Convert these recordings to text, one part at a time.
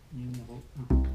numéro 1.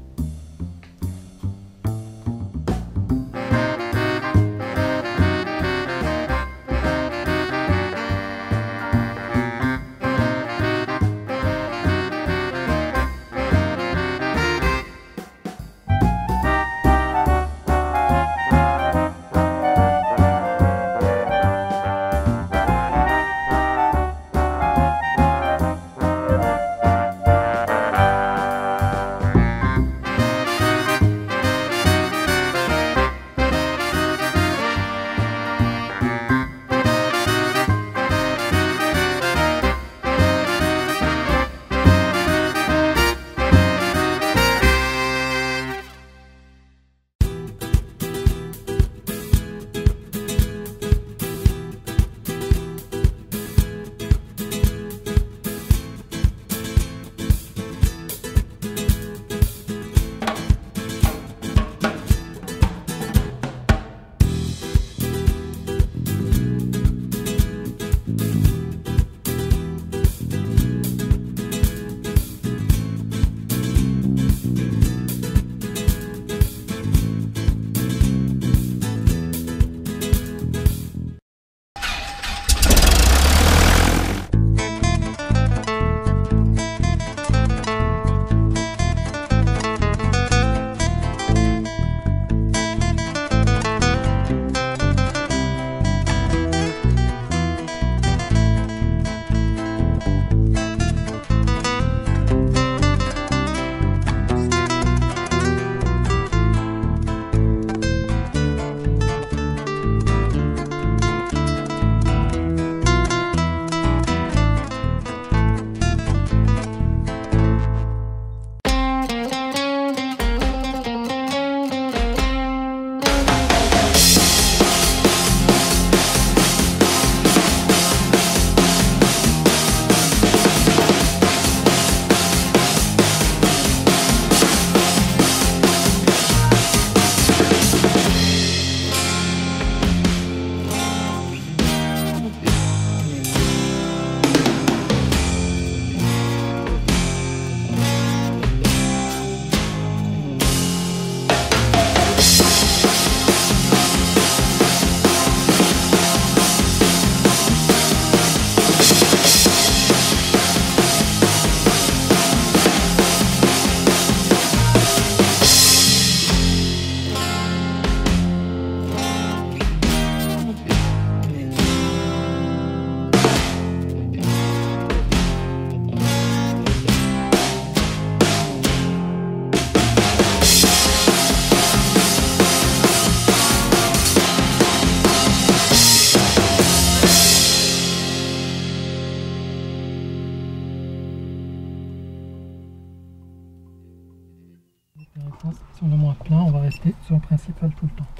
Sur le moins plein, on va rester sur le principal tout le temps.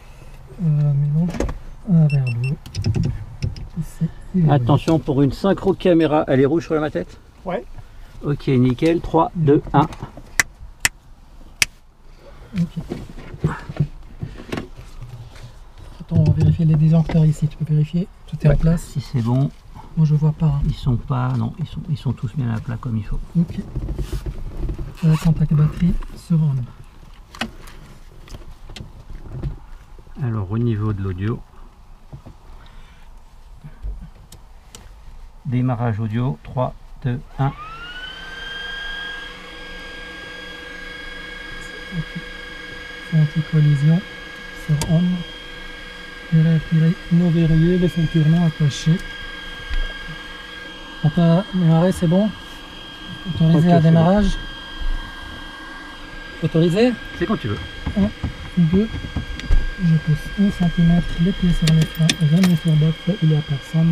Mélange vers le haut. Attention, pour une synchro caméra, elle est rouge sur la tête? Ouais. Ok, nickel. 3, 2, 1. Ok. Attends, on va vérifier les désenqueurs ici. Tu peux vérifier? Tout est en place? Si c'est bon. Moi je vois pas. Hein. Ils sont pas, non, ils sont tous bien à plat comme il faut. Ok. Le contact batterie sur on. Alors au niveau de l'audio, démarrage audio, 3, 2, 1. Anti-collision sur on. Nous verrouiller les ceintures non attachées. On peut démarrer, c'est bon? Autorisé à démarrage. Autorisé? C'est quand tu veux. 1, 2, je pousse 1 cm, les pieds sur les freins, jamais sur box, il n'y a personne.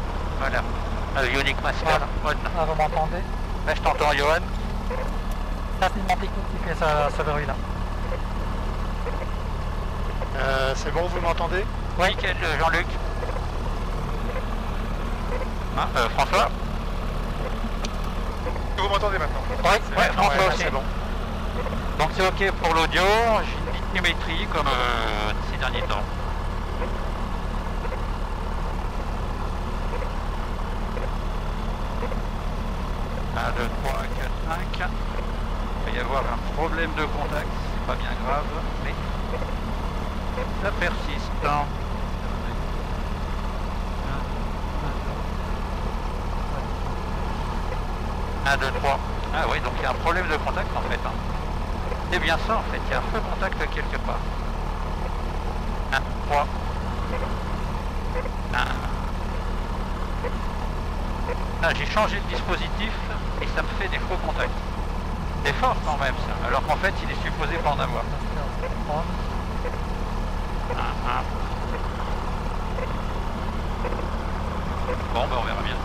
Voilà. Ionic Master, on. Ah, vous m'entendez? Là, je t'entends, Johan. Ça, c'est mon technique qui fait ce bruit-là. C'est bon, vous m'entendez? Oui, nickel, Jean-Luc. Hein, François? Vous m'entendez maintenant? Oui, François ouais, aussi. c'est bon. Donc c'est ok pour l'audio, j'ai une petite symétrie comme ces derniers temps. Un, 2, 3, 4, 5. Il va y avoir un problème de contact, c'est pas bien grave, mais ça persiste. 1, 2, 3. Ah oui, donc il y a un problème de contact en fait. Hein. C'est bien ça en fait, il y a un feu contact quelque part. 1, 3. 1. Ah, j'ai changé le dispositif et ça me fait des faux contacts. C'est fort quand même ça, alors qu'en fait il est supposé pas en avoir. 1, 1. Bon, ben on verra bien.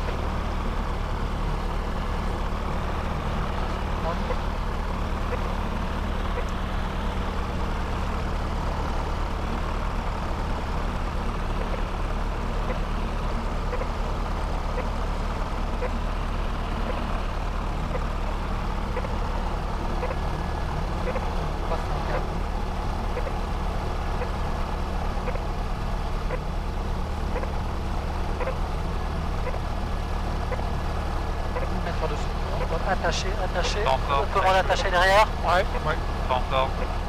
Attaché. Pas encore. On peut l'attacher derrière. Ouais. Pas encore.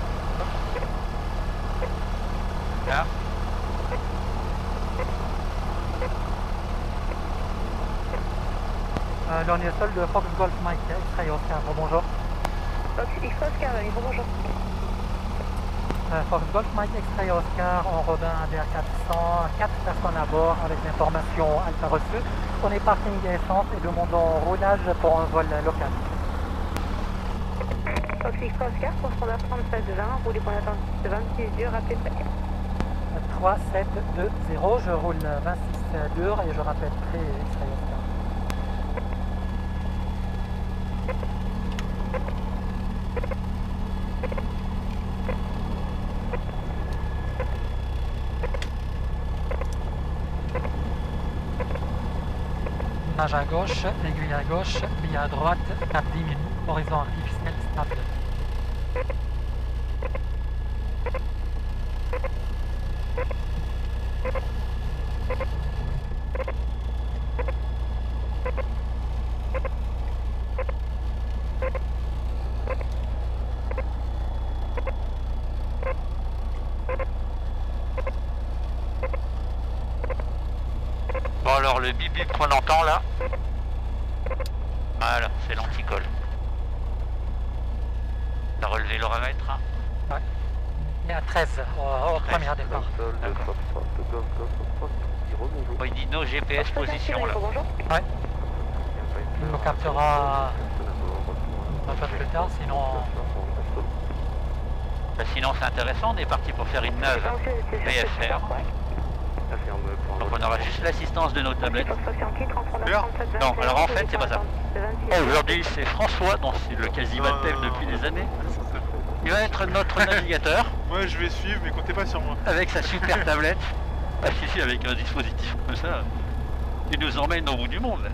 Là. Là on est seul de Fox Golf Mike, X-Ray Oscar, bonjour. Fox X Oscar, bonjour. Fox Golf Mike, X-Ray Oscar, en Rodin ADR 400, 4 personnes à bord avec l'information alpha reçue. On est parking et essence et demandons roulage pour un vol local. Fox X Oscar, correspondant 3720, roulez pour une attente de 26 heures, rappelez 3720, je roule 26 heures et je rappelle très X-Ray Oscar. Nage à gauche, aiguille à gauche, bille à droite, cap 10 minutes, horizon artificiel stable. Bon alors le bip bip qu'on entend là, voilà, c'est l'anticol. T'as relevé l'euramètre hein? Ouais. Et à 13 au premier départ. Bon, il dit no GPS position là. Ouais. Il nous captera un peu plus tard, sinon... Bah, sinon c'est intéressant, on est parti pour faire une nave VFR. Donc on aura juste l'assistance de nos tablettes. Non, alors en fait c'est pas ça. Aujourd'hui c'est François, dont c'est le quasi-baptême depuis des années. Il va être notre navigateur. Moi je vais suivre, mais comptez pas sur moi. Avec sa super tablette. Ah si, avec un dispositif comme ça, il nous emmène au bout du monde.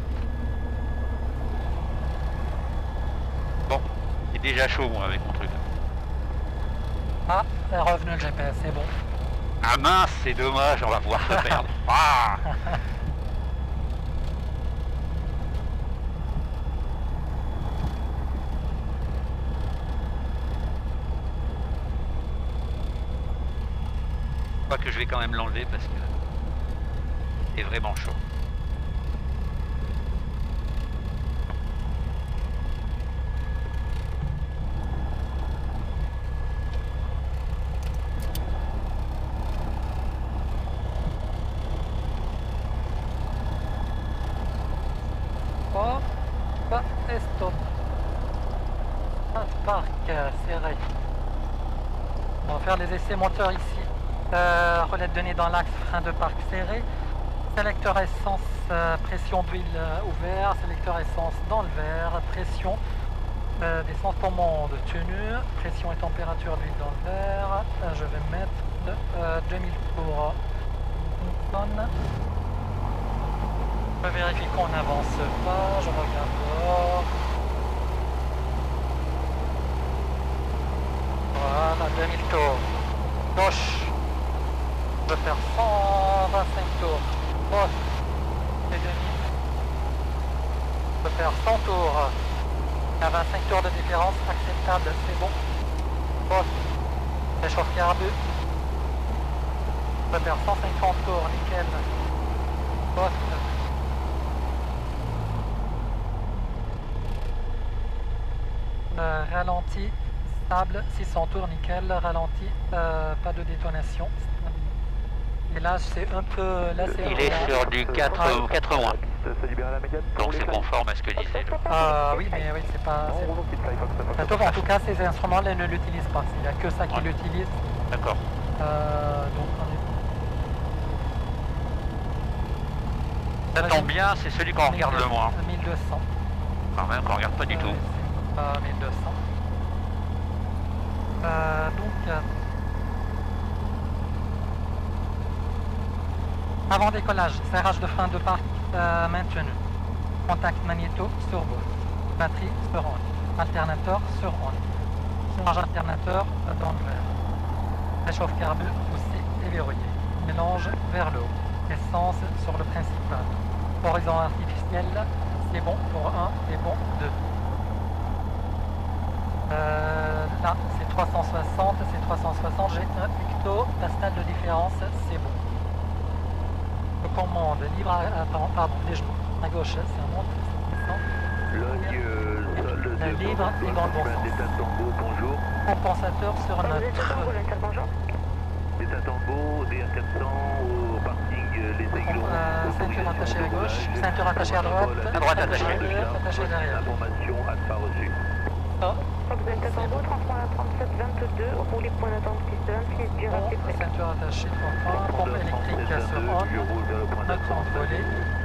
Bon, il est déjà chaud moi avec mon truc. Ah, est revenu le GPS, c'est bon. Ah mince, c'est dommage, on va pouvoir se perdre. Ah je crois que je vais quand même l'enlever parce que c'est vraiment chaud. Hop, et stop. Parc serré. On va faire les essais moteurs ici. Relais de données dans l'axe, frein de parc serré. Sélecteur essence, pression d'huile ouvert. Sélecteur essence dans le verre. Pression Descente de tenue, pression et température d'huile dans le verre. Je vais mettre 2000 tours. Je vérifie qu'on n'avance pas, je regarde dehors. Voilà, 2000 tours. Gauche. Je vais faire 125 tours. Droite. Et 2000. Je vais faire 100 tours. À 25 tours de différence, acceptable, c'est bon. Droite. Réchauffe carbu. Je vais faire 150 tours, nickel. Droite. Ralenti, stable, 600 tours, nickel, ralenti, pas de détonation. Et là c'est un peu... Là, Il est sur du 4 moins. Donc c'est conforme à ce que disait le... oui, mais oui, c'est pas... En tout cas, ces instruments-là ne l'utilisent pas. Il n'y a que ça qui l'utilise. D'accord. Donc on est... Ça tombe bien, c'est celui qu'on regarde le moins. 1200. Quand même qu'on regarde pas du tout. 1200. Avant décollage, serrage de frein de parc maintenu. Contact magnéto sur boîte. Batterie sur on. Alternateur sur on. Change alternateur dans le verre. Réchauffe carbu aussi déverrouillé. Mélange vers le haut. Essence sur le principal. Horizon artificiel, c'est bon pour 1 et bon 2. Là, c'est 360, c'est 360, j'ai un hecto, la stade de différence, c'est bon. Je commande, libre à, pardon, les genoux, à gauche, c'est un monte, la libre est dans le bon sens. Compensateur sur notre... Des Tatambo, des A400 au parking Les Aiglons. Ceinture attachée à gauche, ceinture attachée à droite attachée derrière. Information alpha reçue. Vous êtes à Tambo, 33 à 37, 22, roulez point d'attente, piste 26, dur assez près. Ceinture attachée, 3 pompe électrique sur on, notre envolée,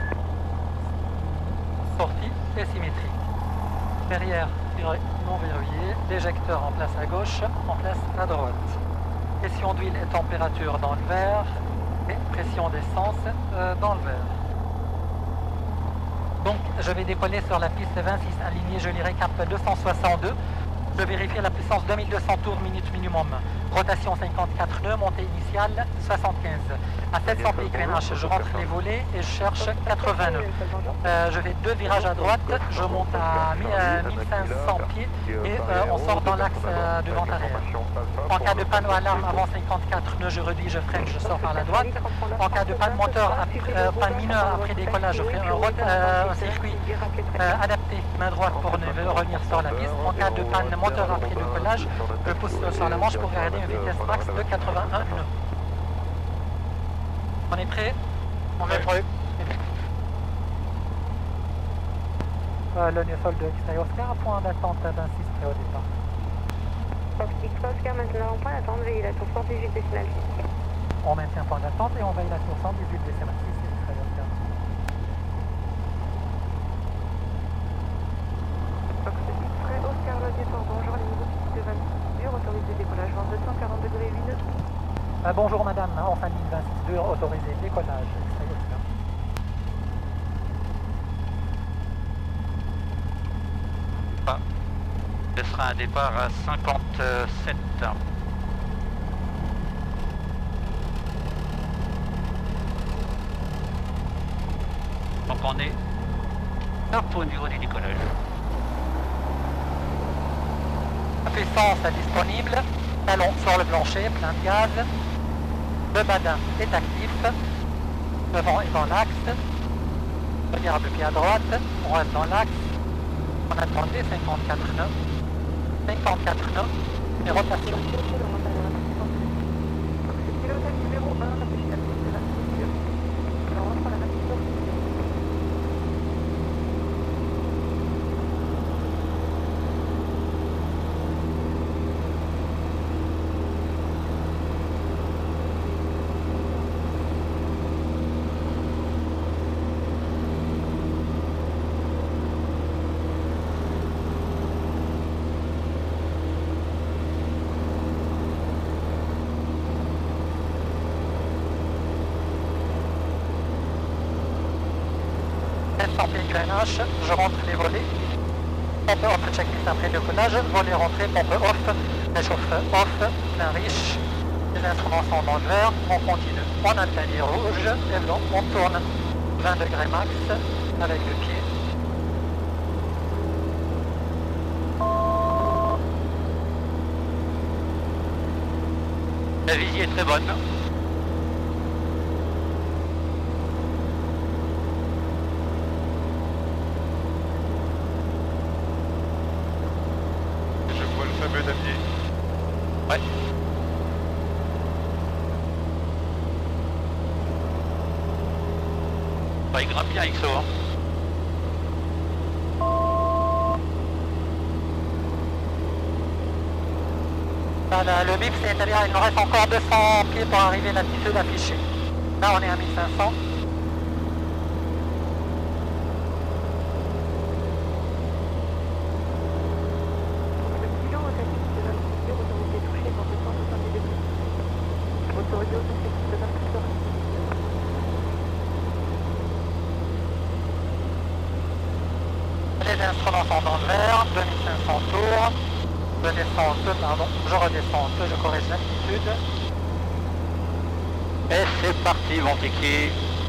sortie et symétrique. Derrière, non verrouillé, l'éjecteur en place à gauche, en place à droite. Pression d'huile et température dans le verre, et pression d'essence dans le verre. Donc je vais décoller sur la piste 26 alignée, je lirai cap 262. Je vérifie la puissance 2200 tours minute minimum. Rotation 54 nœuds, montée initiale 75. À 700 pieds crénage, je rentre les volets et je cherche 80 nœuds. Je fais 2 virages à droite, je monte à 1500 pieds et on sort dans l'axe de vente arrière. En cas de panne ou alarme avant 54 nœuds, je réduis, je freine, je sors par la droite. En cas de panne moteur, panne mineure après décollage, je ferai un circuit adapté main droite pour revenir sur la piste. En cas de panne moteur après décollage, je pousse sur la manche pour garder une vitesse max de 81 nœuds. On est prêt? On est prêt. Le Neufol de X-Ray Oscar, point d'attente à 26 près au départ. Fox Oscar maintenant en point d'attente, veillez la tour 118 décimale 6. On maintient point d'attente et on veille la tour 118 décimale 6 et X-Ray Oscar. Fox X-Ray Oscar, le départ, bonjour, les niveaux de 26 dur, autorisé décollage, vent 240 degrés 8 nœuds. Bonjour madame, en fin de ligne 26 dur, autorisé décollage, X-Ray Oscar. Ce sera un départ à 57. Donc on est top au niveau du décollage. Puissance disponible, talon sur le plancher, plein de gaz. Le badin est actif. Le vent est dans l'axe. Regarde le pied à droite, on reste dans l'axe. On attendait 54 nœuds. 54 nœuds et rotation. Pilotage numéro 1, la piste 26 dur. On rentre à la piste. 700 pieds Grenache, je rentre les volets. Pompe off, checklist après le codage, volet rentré, pompe off, réchauffe off, plein riche. Les instruments sont dans le vert, on continue. On a le palier rouge, et blanc, on tourne 20 degrés max avec le pied. La visie est très bonne. Je vois le fameux damier. Ouais. Bah, il grimpe bien XO. Hein. Voilà, le MIP c'est établi, il nous reste encore 200 pieds pour arriver à l'altitude affichée. Là on est à 1500. Les instruments sont dans le vert, 2500 tours. Je descends un peu, pardon, je redescends un peu, je corrige l'altitude. Et c'est parti mon kiki.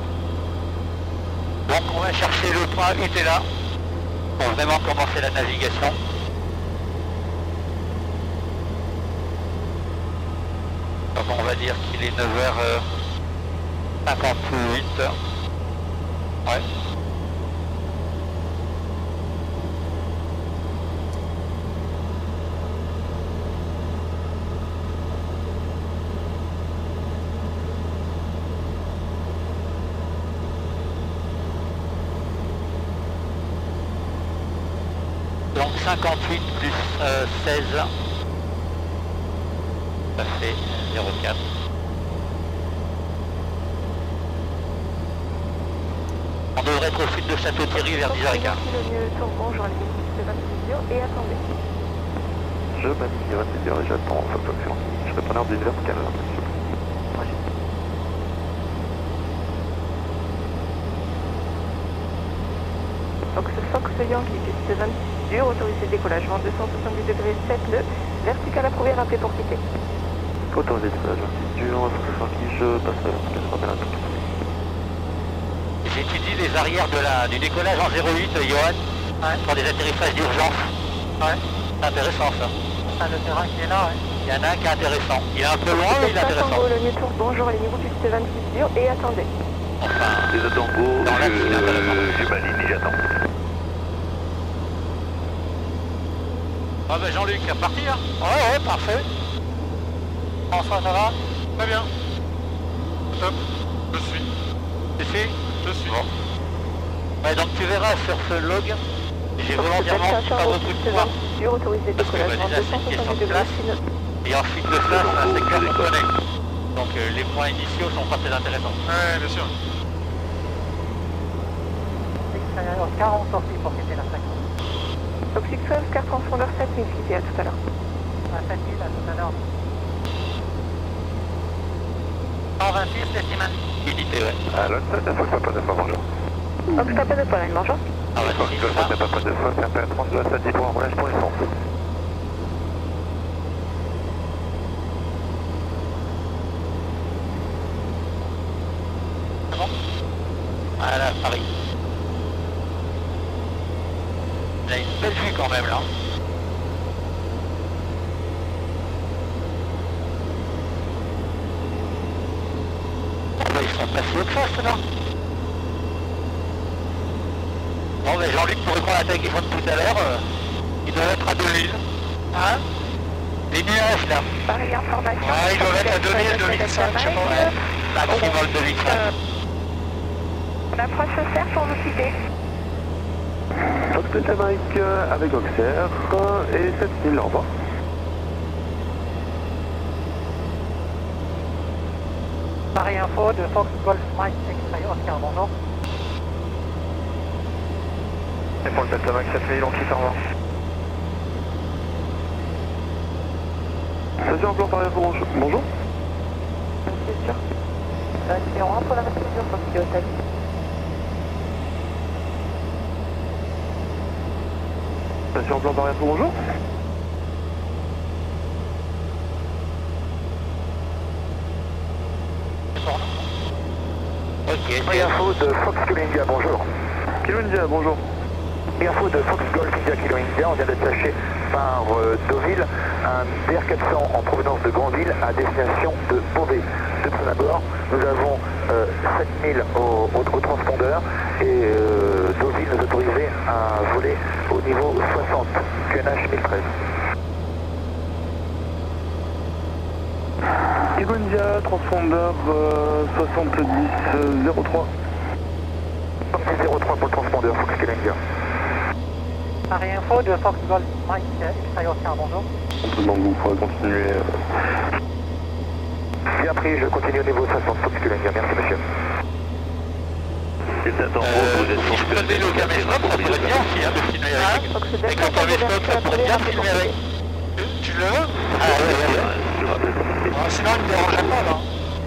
Donc on va chercher le point Utela pour vraiment commencer la navigation. Donc on va dire qu'il est 9h58. Ouais. Donc 58 plus 16, ça fait 0,4. On devrait être au sud de Château-Thierry vers 10h15. Bonjour, les de 26 et attendez. Je baptise 26 heures et j'attends cette option. Je serai preneur du vertical. Fox Yankee, piste 26 dur, autorisé décollage, vent 270 degrés 7 nœuds, vertical approuvé, rappelé pour quitter. Autorisé décollage 26 dur, Fox Yankee, je passe à vertical, je rappelle un tout. J'étudie les arrières du décollage en 08, Johan, pour des atterrissages d'urgence. Ouais, C'est intéressant ça. c'est le terrain qui est là, ouais. Il y en a un qui est intéressant. Il est un peu loin, mais il est intéressant. Le Newton, bonjour, les niveaux piste 26 dur et attendez. Enfin, Les Tango, dans la piste, je baligne et j'attends. ah bah Jean-Luc, c'est reparti hein. Ouais, parfait. François, ça va? Très bien. Top. Je suis. Tu Je suis. Bon. Ouais, donc tu verras sur ce log, j'ai volontairement pas beaucoup de points. Autorisé Parce que décollage, bah, vent déjà c'est une question 270 de degrés place. 6 nœuds. Et ensuite le SAS, c'est un secteur qu'on connaît. Donc les points initiaux sont pas très intéressants. Ouais, bien sûr. Extérieur 40 sorties pour quitter la fréquence. Toxic 12, carte transpondeur 7000, quittez à tout à l'heure. À 7000 à tout à l'heure. 126, l'estimate. Unité, ouais. Alors, ça faut que ça passe de fois, bonjour. Ox, pas de Pologne, bonjour. Ah bah Fox, si, je ça. ne pas de fois, ça fait 32 à 7 pour un roulage pour les sens. C'est bon. Voilà, Paris. Il a une belle vue quand même là. Bah, ils sont passés au face là. Bon mais Jean-Luc pour répondre à ta question de tout à l'heure, il doit être à 2000. Hein? Les nuages là. Paris information. Ouais, ils doivent être à 2000, 2005, je sais pas. Ouais. Maximum 2005. L'approche se sert pour vous quitter. Fox Delta Mike avec Auxerre et 7000, au revoir. Paris Info de Fox Golf Mike X-Ray Oscar, bonjour. Et pour le Delta Mike 7000, on quitte, au revoir. Station en plan Paris Info, bonjour. C'est sûr. Numéro 1 pour la procédure, Fox Hotel. Station plan par info, bonjour. Ok, Par info de Fox Kilo India, bonjour. Kilo India, bonjour. Par info de Fox Golf India Kilo India, on vient d'être lâché par Deauville, un DR400 en provenance de Grandville à destination de Beauvais. Deux personnes à bord, nous avons 7000 au transpondeur et Deauville nous autorisait à voler au niveau 60, QNH 1013. Kilo India, transpondeur 7003. 7003 pour le transpondeur, Fox Kilo India. Paris Info de Fox Golf Mike X-Ray Oscar, bonjour. On peut demander, vous pourrez continuer. Bien pris, je continue au niveau 60, Fox Kilo India, merci monsieur. Si je peux lever le caméscope, ça pourrait bien aussi, hein, de filmer avec. Avec le caméscope, ça pourrait bien filmer avec. Tu le veux? Ah ouais. Sinon, il ne me dérangeait pas là.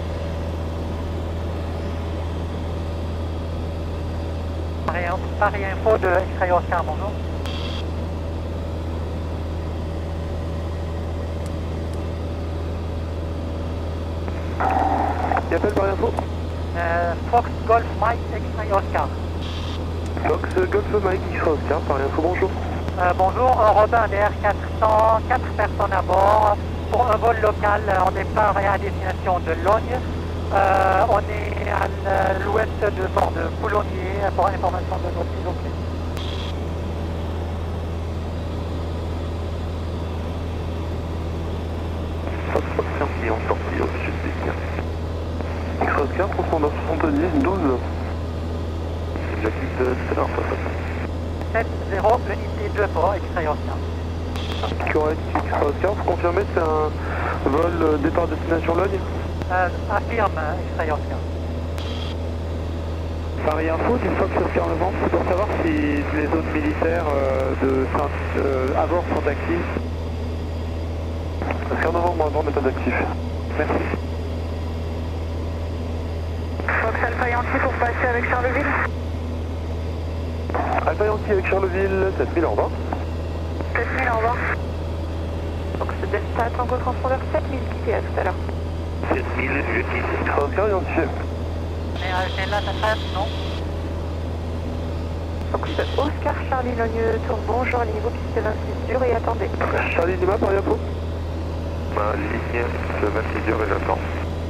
Paris Info de X-Ray Oscar, bonjour. Qui appelle par info? Fox Golf Mike X-Ray Oscar. Fox Golf Mike X-Ray Oscar, par info, bonjour. Bonjour, Robin DR400, 4 personnes à bord pour un vol local en départ et à destination de Logne. On est à l'ouest de bord de Coulommiers pour information de notre pilote. Fox Scorpion, sorti au sud des Caires. X-Ray Oscar, transpondeur 70, 12. J'acquitte Stellar 7-0, unité 2 pour X-Ray Oscar. Correct, X-Ray Oscar, vous confirmez c'est un vol départ destination Logne? Affirme X-Ray Oscar. Paris Info du Fox Oscar Novembre, c'est pour savoir si les zones militaires à bord sont actives. Oscar Novembre, à bord, méthode active. Merci. Fox Alpha Yankee pour passer avec Charleville. Alpha Yankee avec Charleville, 7000 en bas. 7000 au revoir. Fox Delta Tango transpondeur 7000 quitté à tout à l'heure. 7000, je quitte. Oscar identifié. Mais c'est là, ça passe, non? Fox Oscar Charlie Logne tour bonjour, niveau piste 26 dur et attendez. Charlie Lima, par info? Ma ligne de 26 dur et j'attends.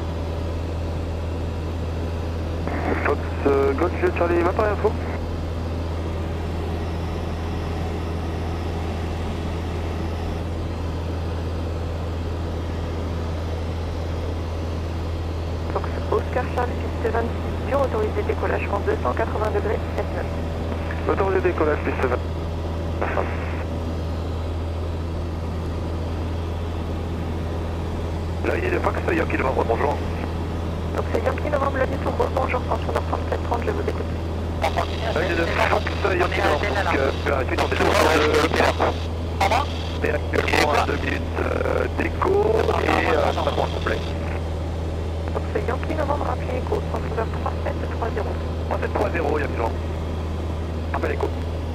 Fox Golf Charlie Lima, par info? Fox Oscar Charlie piste 26 dur, autorisé décollage vent 280 degrés 79. Autorisé décollage piste 20. Là, il est de Fox Yankee Novembre, bonjour. Fox Yankee Novembre, Logne tour bonjour, transpondeur 3730, je vous écoute. Là, il est de Fox Yankee Novembre, donc gratuit, on est et actuellement à 2 minutes d'écho et pas moins complet. Fox Yankee Novembre, rappelez écho, transpondeur 3730. 3730, Yankee Novembre. Rappel écho.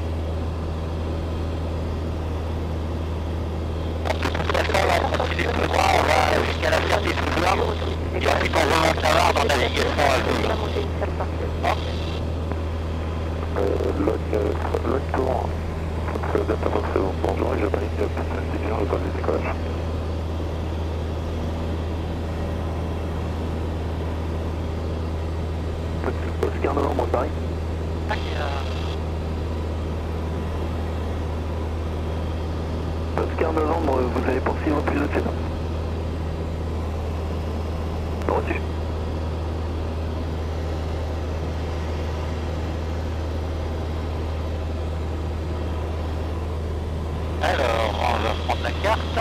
Jusqu'à la ferme des Soujoirs, et ensuite on va en savoir dans navigation à venir. L'autre tour, data box, bonjour et je valide piste 10 heures, autorisé décollage. Oscar Novembre, Paris. Oscar Novembre, vous allez poursuivre plus de là. Reçu. Alors, on va prendre la carte.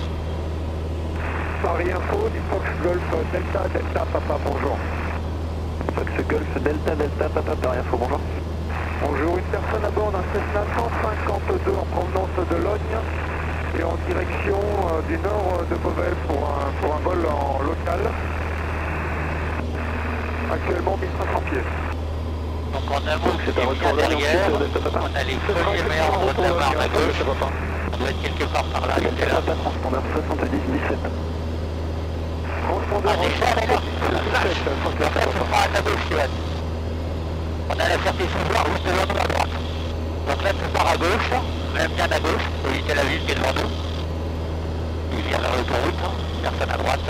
Paris Info, du Fox Golf Delta, Delta, Papa, bonjour. Fox Golf Delta, Delta, Papa, Paris Info, bonjour. Bonjour, une personne à bord d'un Cessna 152 en provenance de Logne et en direction du nord de Beauvais pour un vol en local. Actuellement 1500 pieds. Donc en amont, c'est bien derrière, on a les premiers méandres de la Marne à gauche, on doit être quelque part par là, il était là. Transpondeur 70-17. Ah déjà, là, en fait, on prend à ta gauche, Johan. On a la Ferté-sous-Loire juste devant nous à droite. Donc là, tu pars à gauche, même bien à gauche, pour éviter la ville qui est devant nous. Il vient vers l'autoroute, personne à droite.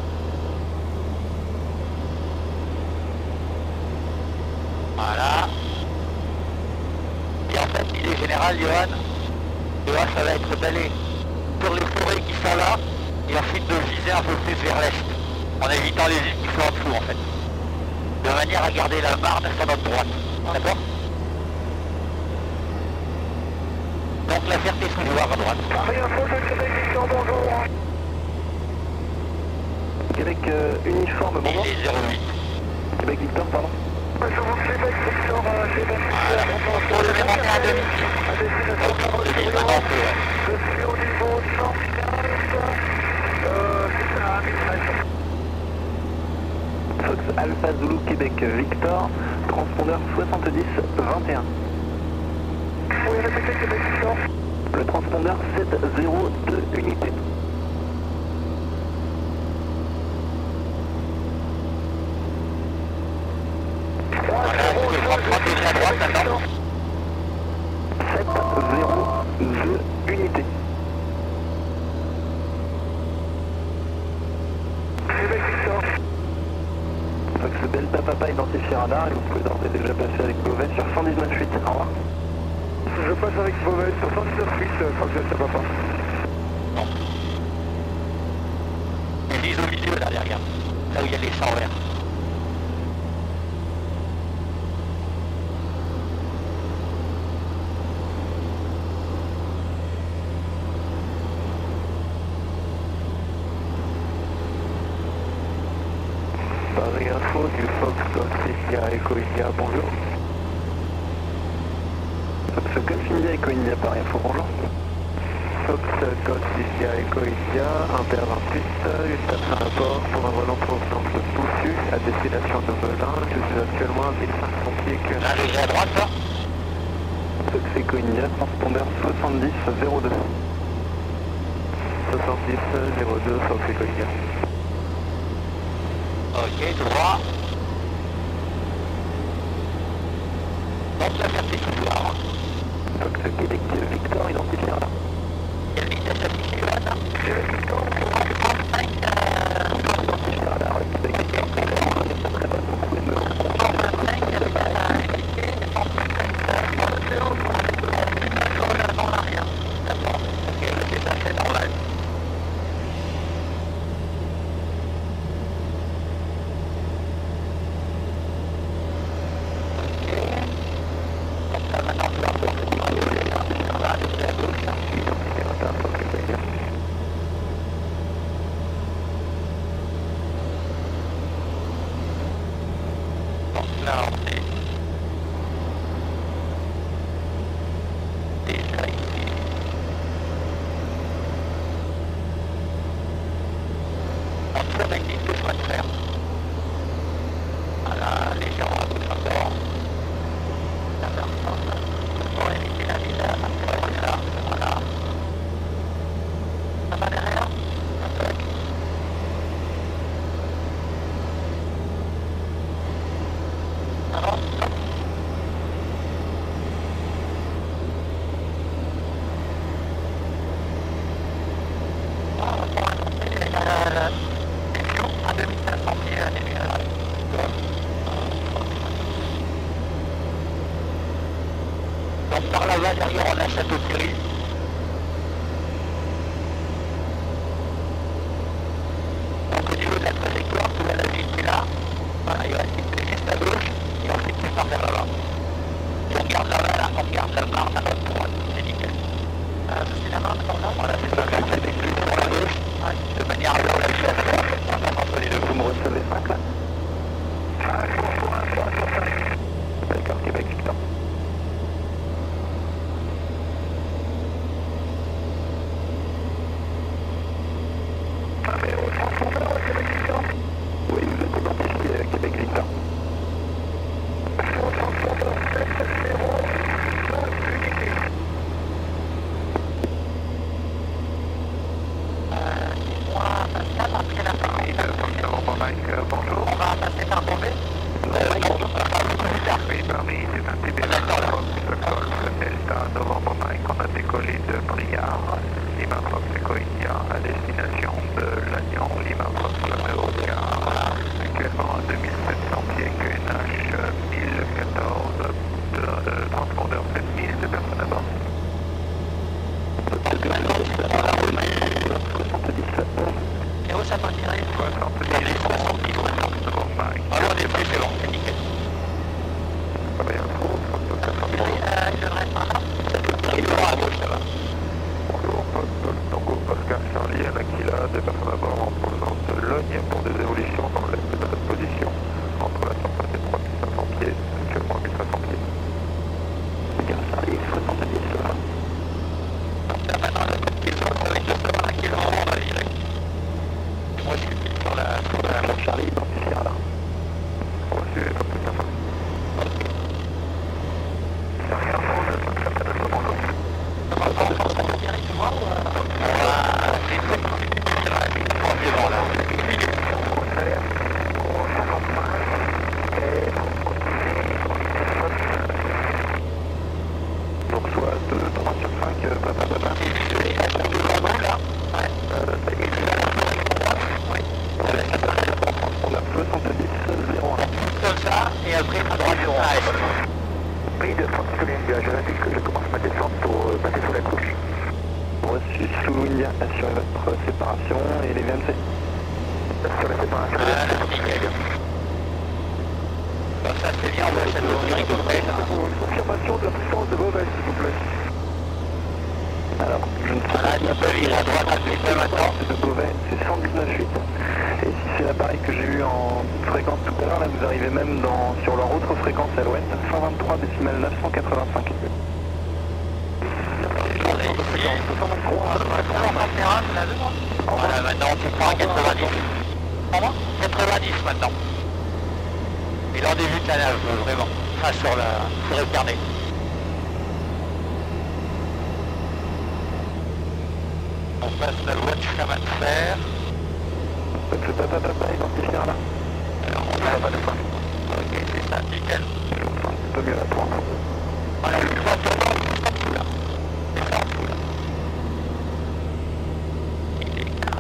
Voilà. Et en fait, l'idée générale, Johan, ça va être d'aller sur les forêts qui sont là, et ensuite de viser un peu plus vers l'est, en évitant les îles qui sont en dessous, en fait. De manière à garder la Marne sur notre droite. D'accord? Donc la Ferté-sous-Loire à droite. Québec uniforme, bonjour. Il est 08. Québec Victor, pardon. Voilà. Pour le monter à demi. Je suis au niveau 115, Fox Alpha Zulu Québec Victor, transpondeur 70-21. Oui, répétez Québec Victor. Le transpondeur 702 unités. Voilà, je vais prendre à droite maintenant. 702 unités. Québec Victor. Fox Delta Papa identifié radar et vous pouvez d'ores et déjà passer avec Beauvais sur 119.8. Au revoir. Je passe avec Beauvais sur 119.8, Fox Delta Papa. Non. Ils disent au milieu là derrière, là où il y a les champs verts. Paris Info du Fox Golf India Echo India, bonjour. Fox Golf India Echo India, Paris Info, bonjour. Fox Golf India Echo India, Inter 28, juste après un rapport pour un vol en provenance de Poussu à destination de Melun. Je suis actuellement à 1500 pieds que... Là, j'ai à droite, là. Fox Echo India, transpondeur 70-02. 70-02, Fox Echo India. Ok, droit. Donc la Ferté-sous-Loire. Fox Québec Victor identifié là. Quelle vitesse affichée, Johan? Québec Victor, 35, identifié là, Québec Victor, très pas beaucoup de me 35, avec la indiqué, 35, avant l'arrière. D'accord, ok, c'est ça, c'est normal. Donc là, on est déjà ici. On tourne avec les deux chemins de fer. Voilà, légèrement à gauche encore. La personne pour éviter la ville. On est là, voilà. Ça va derrière? Un peu. Alors, stop. On va annoncer la section à 2500 pieds à début. Donc par là-bas, derrière, on a Château-Thierry. Donc au niveau de la trajectoire, tu vois la ville qui est là. Voilà, il va être juste à gauche, et ensuite tu pars vers là-bas. Et on regarde là-bas, on regarde la Marne à notre droite, c'est nickel. C'est la Marne par là? Voilà, c'est ça, c'est plus sur la gauche, de manière à voir la chasse, entre les deux. Vous me recevez 5 là? D'accord, Québec Victor. Oui, vous êtes identifié Québec Victor. à 2700 pieds, QNH 1014, transpondeur 7000, deux personnes à bord. Et où ça peut tirer 70, 70, Alors on est plus, c'est bon, c'est nickel. pas bien trop, il devrait être par là. Il devra à gauche, ça va. bonjour, Tango Oscar Charlie, Anakila, deux personnes à bord en provenance de Logne pour des évolutions dans l'est de notre position, entre la surface et 3500 pieds, actuellement 1500 pieds. Oscar Charlie, 70 là. Maintenant, la question, ça va être de savoir à quel moment on va virer. Moi, je suis sur la Charlie, identifié là. Reçu, pas plus d'infos. Donc soit 2, 3 sur 5, papa. On a 70, 0, 1. comme ça, et après, à droite, on arrête. Prix de Francisco-India, je l'indique que je commence ma descente pour passer sous la couche. Reçu sous India, assurez votre séparation et les VMC. Sur la séparation. Nickel. Comme ça, c'est bien, on va essayer de le récupérer. Confirmation de la puissance de Beauvais, s'il vous plaît. Alors, je ne sais Voilà, tu peux virer à droite un petit peu maintenant. de Beauvais, c'est 119,8. Et si c'est l'appareil que j'ai eu en fréquence tout à l'heure, là vous arrivez même sur leur autre fréquence à l'ouest, 123 décimales 985. Voilà, maintenant tu prends 90. Pardon 90 maintenant. Et là on évite la nage, vraiment. Enfin, sur le carnet. On passe la loi du chemin de fer. Le papa identifié là. Alors on a pas de point. Ok, c'est ça, nickel. Je me sens un petit peu mieux à toi. Voilà, le point de là, il est en dessous là. Il est en dessous là. Il est là.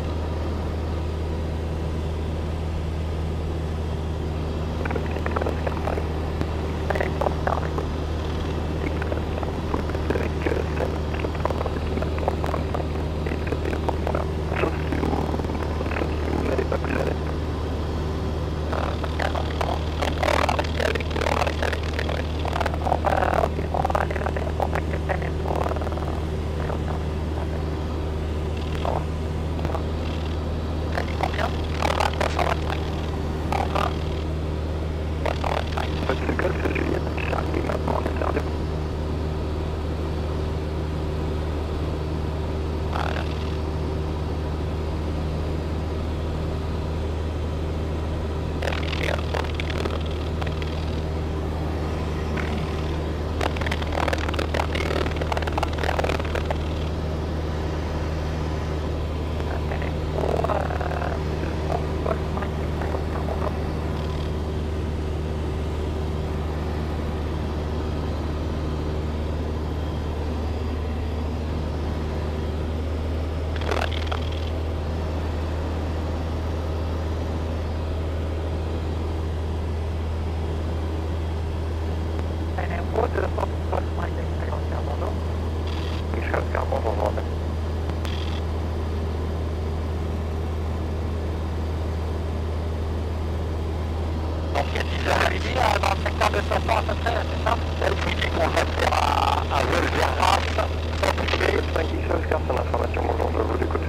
Donc il y a 10 heures à midi, dans le secteur de 500 à peu près, c'est ça? Là, je vous dis qu'on va faire un vol vers Reims, sans toucher. 5 XOS, car son information, bonjour, je vous écoute.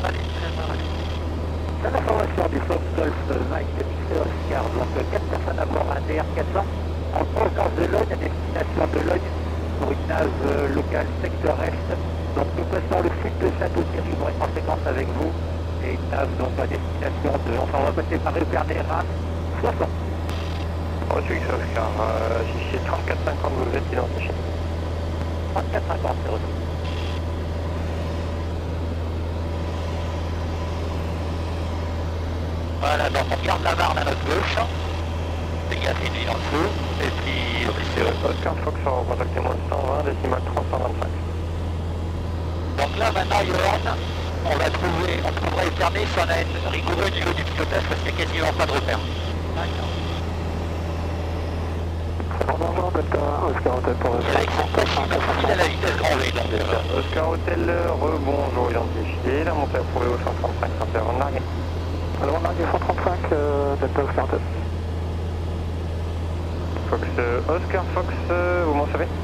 C'est l'information du Fox Golf Mike Oscar, donc 4 personnes à bord, un DR400, en provenance de Logne à destination de Logne pour une nave locale secteur Est. Donc nous passons le site de Château-Thierry pour être en séquence avec vous, et une nave donc à destination de, enfin on va passer par Épernay-Reims, 60. Reçu XOS, car si c'est 3450, vous êtes identifié. 3450, c'est reçu. Voilà, donc on garde la barre à notre gauche, dégagez une ligne en dessous, et puis Oscar Fox, contactez-moi 120 décimales 325. donc là maintenant, Johan, on trouverait d'Épernay, il faut en être rigoureux au niveau du pilotage parce qu'il n'y a quasiment pas de repère. D'accord. Avec son coach, il à la vitesse grand V. Oscar Hotel, rebonjour identifié, la montée approuvée au 135, Saint-Pierre, on largue. Alors on largue 135, Delta Oscar Hotel. Fox, Oscar Fox, vous m'en savez?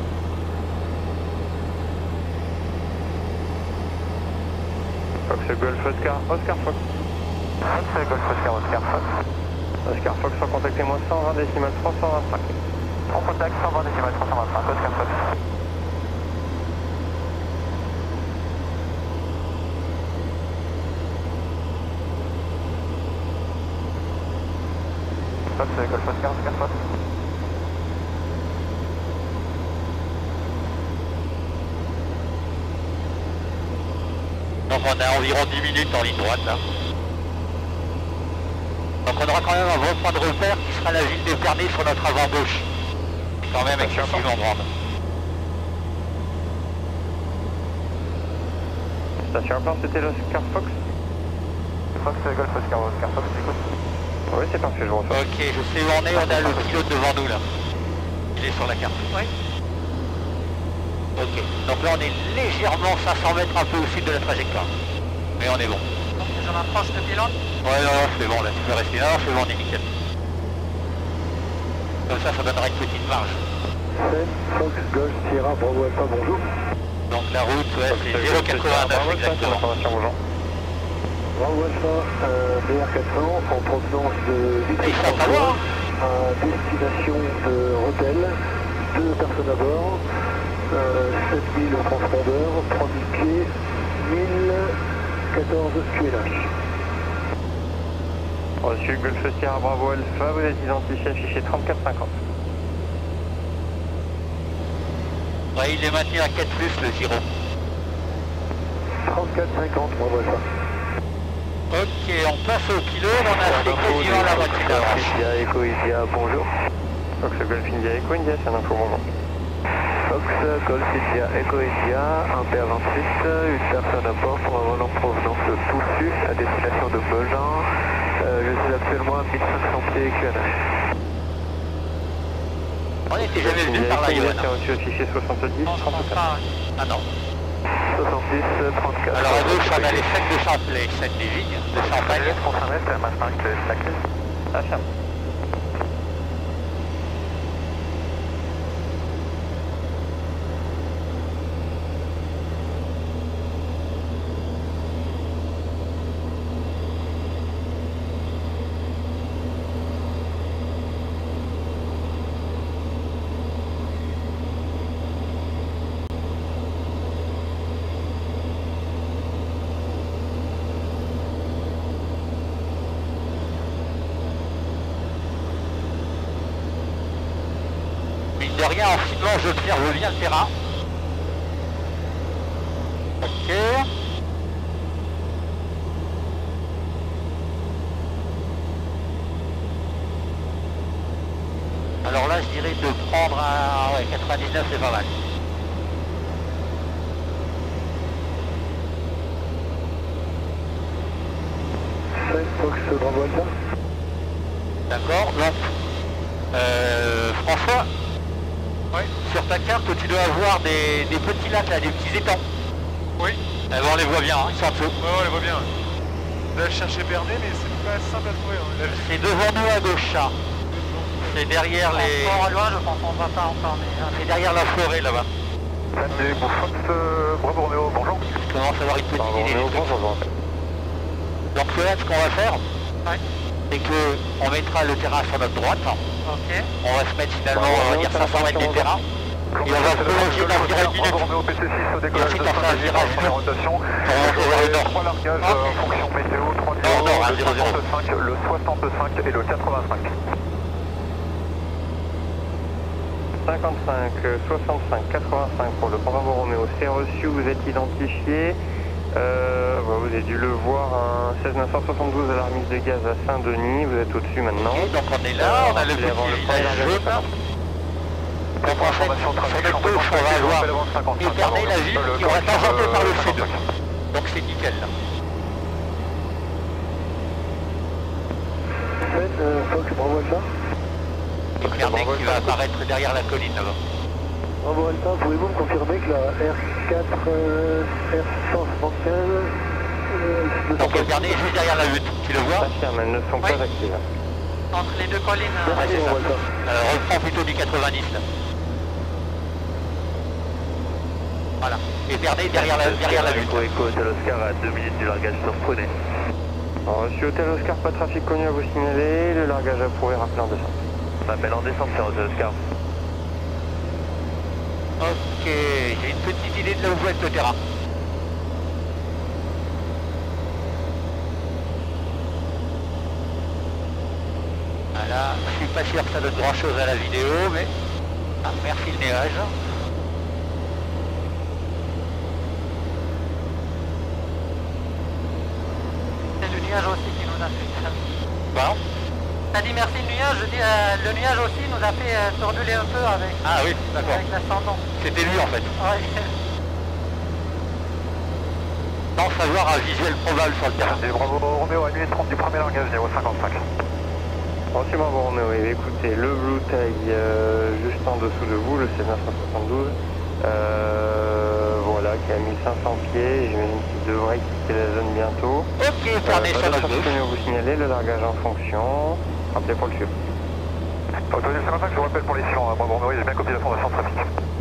Fox Golf Oscar, Oscar Fox. Fox Golf Oscar, Oscar Fox. Oscar Fox, sans contacter moi 120 décimales 325. En contact 120 décimales 325, Oscar Fox. Fox Golf Oscar, Oscar Fox. Donc on a environ 10 minutes en ligne droite là. Donc on aura quand même un bon point de repère qui sera la ville d'Épernay sur notre avant-gauche. Quand même excessivement grande. Station à plan, c'était l'Oscar Fox. Fox Golf Oscar, Oscar Fox, écoute. Oui, c'est parfait, je reçois. Ok, je sais où on est, on a le pilote devant nous là. Il est sur la carte. Oui. Ok, donc là on est légèrement 500 mètres un peu au sud de la trajectoire. Mais on est bon. Donc je m'approche de pilote. Ouais, non, c'est bon là, tu peux rester là, c'est bon, on est nickel. Comme ça donnera une petite marge. Fox Golf Sierra Bravo Alpha, bonjour. Donc la route, ouais, c'est 0,89 exactement. Bonjour. Bravo Alpha, BR400 en provenance de Et ils sont pas loin, hein. à destination de Rotel, 2 personnes à bord, 7000 transpondeurs, 3000 pieds, 1014 QLH. Reçu Golf Sierra Bravo Alpha, vous êtes identifié affiché 3450. Ouais, il est maintenu à 4+, le Giro. 3450, Bravo Alpha. Ok, on passe au pilote, on a fait quasiment la moitié de la marche. India, Echo India, bonjour. Fox Golf India, Echo India, c'est un info, bonjour. Fox Golf India, Echo India, Impair 28, une personne à bord pour un vol en provenance de Toussus à destination de Belin. Je suis actuellement à 1500 pieds QNH. On n'était jamais venu par là, Johan. C'est reçu affiché 70, Non, je pense pas. Ah non. 70, 34. Alors à gauche, on a les fêtes de Champlain, les fêtes des vignes, de Champagne. 35 mètres, masse marque de Slackle. Achat. De rien, en filant, j'observe bien le terrain. Ok. Alors là, je dirais de prendre un... Ouais, 99, c'est pas mal. Fox Bravo Alpha. D'accord, donc... François, Oui. sur ta carte, tu dois avoir des petits lacs là, des petits étangs. Oui. Eh ben, on les voit bien, hein, ils sont en dessous. Ouais, on les voit bien. Là, je cherchais Épernay, mais c'est pas simple à trouver. Hein. Là, C'est devant nous à gauche, ça. C'est derrière les... Encore loin, je pense qu'on ne va pas encore, mais... C'est derrière la forêt là-bas. Fox Bravo Romeo, bonjour. Je commence à avoir une petite Bravo idée. Romeo, du truc. bonjour. Donc là, ce qu'on va faire, Ouais. c'est qu'on mettra le terrain sur notre droite. Ok. On va se mettre finalement, on va dire 500 mètres du terrain. Et on va prolonger d'environ 1 minute. Romeo PC6 au décollage Et de ensuite, on fait un virage en rotation. pour monter vers le nord. 3 largages en fonction météo, 3 Non, non, numéros, à le 0,0. 65, le 65 et le 85. 55, 65, 85 pour le Bravo Romeo, c'est reçu, vous êtes identifié. Vous avez dû le voir, un 16972 à la remise de gaz à Saint-Denis, vous êtes au-dessus maintenant. Ok, donc on est là, on a le petit village jaune. Donc en fait, sur notre gauche, on va avoir Épernay, la ville, qui va tangenter par le sud. Donc c'est nickel là. fait, Fox, Bravo Alpha. Et Fernet qui va apparaître derrière la colline là-bas. Bravo Alpha, pouvez-vous me confirmer que la R4, R175... Donc le dernier est juste derrière la hutte, tu le vois? Affirme, elles ne sont pas actives. Entre les deux collines. Ouais, c'est ça. Reprends plutôt du 90 là. Voilà. Et Vernet derrière la hutte. Echo, Hôtel Oscar à 2 minutes du largage sur Prenez. Reçu Hôtel Oscar, pas de trafic connu à vous signaler, le largage approuvé, rappelé en descente. On m'appelle en descente sur Hôtel Oscar. Ok, j'ai une petite idée de là où va être le terrain. Voilà, je suis pas sûr que ça donne grand chose à la vidéo, mais... Ah, merci le nuage. C'est le nuage aussi qui nous a fait. Bon. T'as dit merci le nuage, je dis le nuage aussi nous a fait surduler un peu avec, Ah oui, d'accord. avec l'ascendant. C'était lui en fait. Ouais. Sans savoir un visuel probable sur le terrain. C'est Bravo Roméo à 30 du premier langage 055. Reçu Bravo Roméo, et écoutez, le Blue Tag juste en dessous de vous, le C972, voilà, qui est à 1500 pieds, j'imagine qu'il devrait quitter la zone bientôt. Ok, Fernet sur notre gauche. Vous signaler le largage en fonction, rappelez pour le suivre. Autorisé 55, je vous rappelle pour les Sion, Bravo Roméo, j'ai bien copié la fondation de trafic.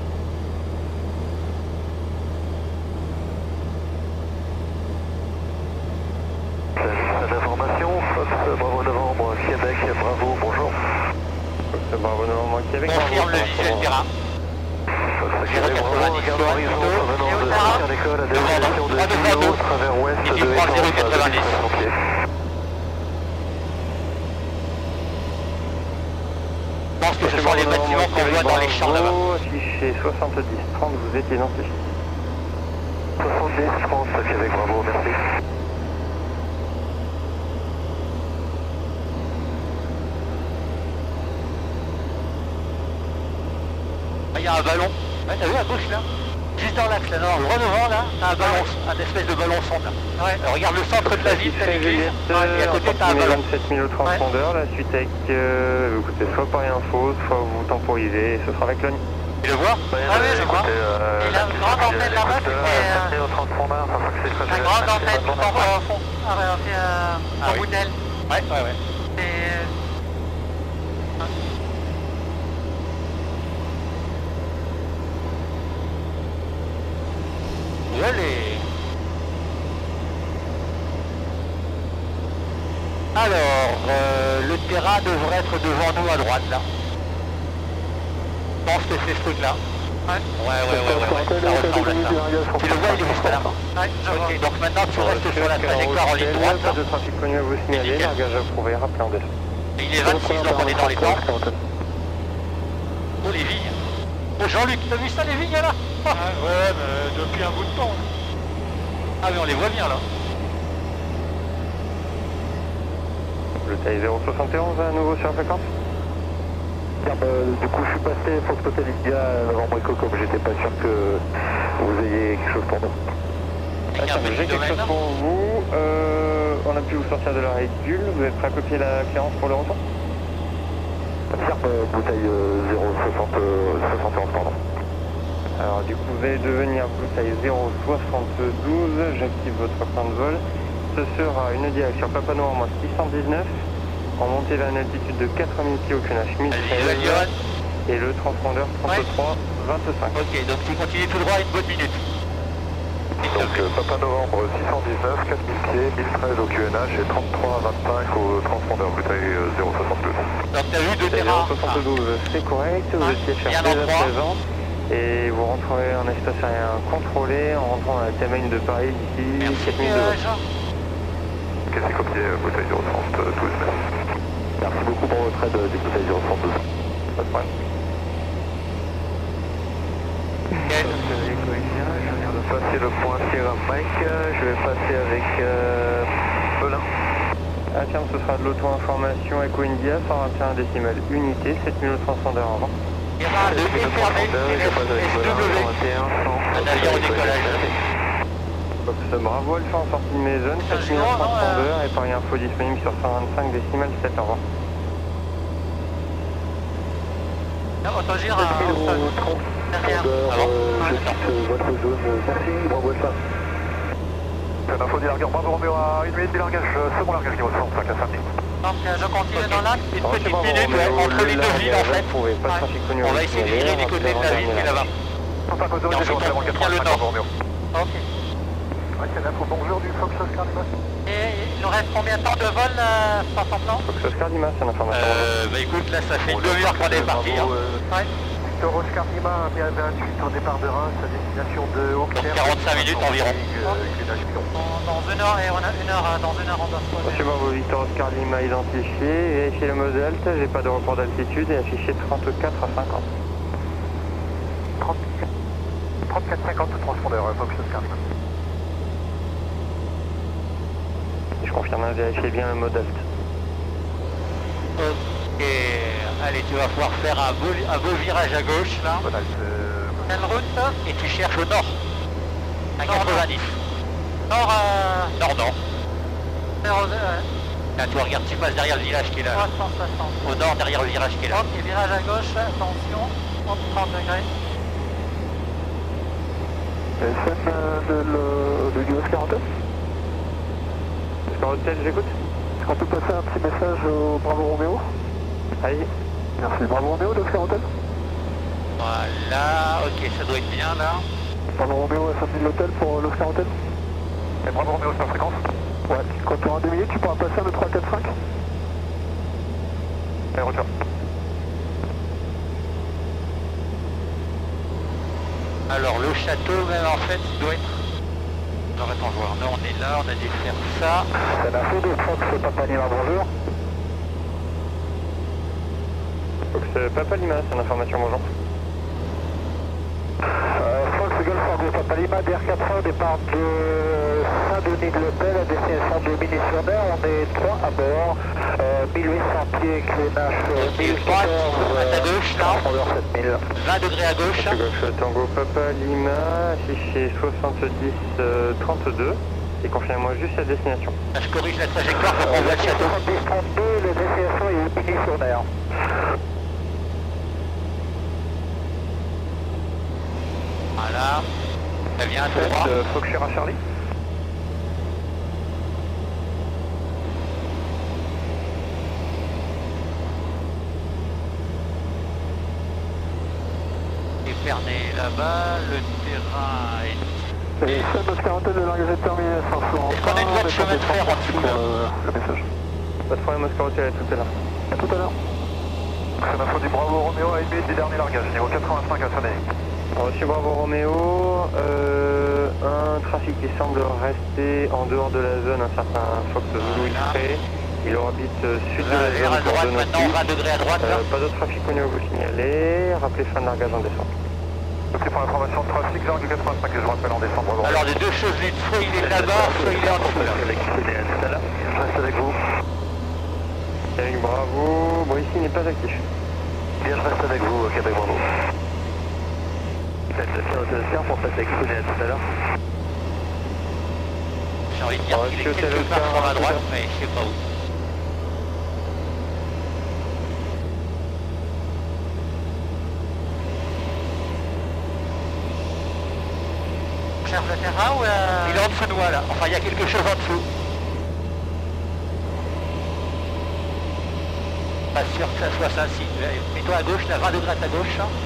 D'information, Fox, Bravo Novembre, Québec, Bravo, bonjour. Fox, Bravo Novembre, Québec, Confirme le visuel terrain. Fox, Québec, Bravo, regarde l'horizon, venant de sortir d'école à destination de Millau, travers ouest de Étampes, à 2500 pieds. Je pense que ce sont les bâtiments qu'on voit dans les champs là-bas. Affiché 70-30, vous êtes identifié. 70-30, Québec, Bravo, merci. Il y a un ballon. Ouais, t'as vu à gauche là? Juste dans l'axe là, non, droit devant là, t'as un ballon, un espèce de ballon sonde là. Ouais. Regarde le centre de la ville, t'as l'église, et à côté t'as un ballon. 27 000 au transpondeur, la suite avec, écoutez, soit par info, soit vous temporisez, et ce sera avec l'ONI. Tu le vois? Ah oui, je vois. Il a une grande antenne là-bas, c'était au transpondeur, ça fait que c'est une grande antenne tout en fond, au bout d'elle. Ouais. Allez. Alors, le terrain devrait être devant nous à droite là. Je pense que c'est ce truc là. Ouais. Ça ressemble à ça. Tu le vois, il est juste là. Ouais, ok, donc maintenant tu restes sur la trajectoire en ligne droite. Pas de trafic connu à vous signaler, largage approuvé, rappelé en descente. Et il est 26, donc on est dans les temps. Oh les vignes. Oh Jean-Luc, t'as vu ça les vignes là? Ouais, mais depuis un bout de temps. Ah mais on les voit bien là. Le taille 071 à nouveau sur la fréquence. Du coup, je suis passé Fox Hotel India Novembre Echo, comme j'étais pas sûr que vous ayez quelque chose pour nous. J'ai un petit J'ai quelque domaine. chose pour vous. On a pu vous sortir de la régule. Vous êtes prêt à copier la cléarance pour le retour? Bouteille 071, pardon. Alors du coup, vous allez devenir bouteille 072. J'active votre plan de vol. Ce sera une direction Papa Noir 619. En montée vers une altitude de 4000 pieds au QNH 1013 et le transpondeur 33-25. Ok, donc tu continues tout droit une bonne minute. Donc Papa Novembre 619, 4000 pieds, 1013 au QNH et 33-25 au transpondeur, bouteille 072. Donc t'as vu deux terrains. 072, c'est correct, vous étiez cherché à présent et vous rentrerez en espace aérien contrôlé en rentrant à la T-Main de Paris d'ici 4000 de Jean. Ok, c'est copié, bouteille 072. Merci beaucoup pour votre aide du bouteille 072. Pas de problème. Je viens de passer le point Sierra Mike, je vais passer avec Belin. Affirme, ce sera de l'auto-information Echo India 121 décimales unité, 7000 au transpondeur en vent. Il y aura un de fermé, Je passe avec Belin, SW, 121, 100. un avion au décollage. Fox Bravo Alpha en sortie de mes zones, 4932 et Paris Info disponible sur 125 décimales 7, au revoir. Autogire à derrière. Votre zone, merci, Bravo Alpha. C'est l'info du largueur Bravo Roméo à 1 minute du largage, second largage niveau 65 à samedi. Donc je continue dans l'axe, une petite Bravo minute Roméo, entre les deux villes en fait. Pas de trafic connu. On va essayer de virer du côté de la ville qui est là-bas. Bien le nord. Ok. Ouais, c'est l'info, bonjour du Fox Oscar Lima. Et il nous reste combien de temps de vol par son plan? Fox Oscar Lima, c'est l'information. Bah écoute, là ça fait 2 heures qu'on est parti. Hein. Ouais. Victor Oscar Lima, BA28 au départ de Reims, à destination de Auxerre. 45 minutes environ. Dans 1 heure, et on a 1 heure, dans 1 heure on doit se poser. Monsieur Bravo Victor Oscar Lima identifié, vérifiez le mode delta, j'ai pas de report d'altitude et affiché 34 à 50. 34-50 de transpondeur, Fox Oscar Lima. Je confirme, vérifiez bien le mode delta. Ok, allez, tu vas pouvoir faire un beau virage à gauche là. Quelle route? Et tu cherches au nord. À 90. Nord, Nord. 02, Là, tu regardes, tu passes derrière le village qui est là. 360. Au nord, derrière le virage qui est là. Ok, virage à gauche, attention, 30 degrés. FM de Oscar Hotel. Oscar Hotel, j'écoute. Est-ce qu'on peut passer un petit message au Bravo Roméo? Allez. Merci, Bravo Roméo de Oscar Hotel. Voilà, ok, ça doit être bien là. Bravo Roméo à 5000 l'hôtel pour l'Oscar Hotel. Et Bravo Roméo, c'est la fréquence? Ouais, quand tu auras 2 minutes, tu pourras passer le 345. Allez, retour. Alors le château, même en fait, doit être... Non, attends, voir. Là, on est là, on a dû faire ça. C'est l'info de Fox Papa Lima, bonjour. Fox Papa Lima, c'est l'information, bonjour. Fox Golf Argo Papa Lima, DR400, départ de Saint-Denis de l'Hôtel à destination de Mini-sur-Mer. On est 3 à bord, 1800 pieds, clénage 1014, à ta gauche là. 7000. 20 degrés à gauche. Gauche Tango Papa Lima, affiché 70 32 et confirmez-moi juste la destination. Là, je corrige la trajectoire pour qu'on voit le château. 70 32, la destination est Mini-sur-Mer. Voilà. Ça vient à tout droit. Fox Sierra Charlie. Épernay là-bas, le terrain est... Et ça, Oscar Hotel, le largage est terminé à Saint-Florent. Est-ce qu'on a une voie de chemin de fer en dessous là? Le message. Pas de problème, Oscar Hotel, à tout à l'heure. À tout à l'heure. C'est l'info du Bravo Roméo à 1 minute du dernier largage, niveau 85 à Saint-Denis. Reçu Bravo Roméo, un trafic qui semble rester en dehors de la zone, un certain Fox Zulu X-Ray. Il orbite sud de la zone à droite maintenant, 20 degrés à droite là. pas de trafic connu à vous signaler, rappelez fin de largage en descente. Ok, pour l'information de trafic, 085 que je vous rappelle en décembre. Alors les deux choses l'une, soit il est là-bas, soit il est en dessous là. Je reste avec vous. Avec Bravo, bon ici il n'est pas actif. Bien, je reste avec vous, Québec Bravo. Peut-être pour passer avec Sonia tout à l'heure. J'ai envie de dire qu'il est quelque part sur la droite, mais je sais pas où. On cherche le terrain ou... Il est en dessous de moi là, enfin il y a quelque chose en dessous. Pas sûr que ça soit ça, si. Mets-toi à gauche, là, 20 degrés à ta gauche. Là.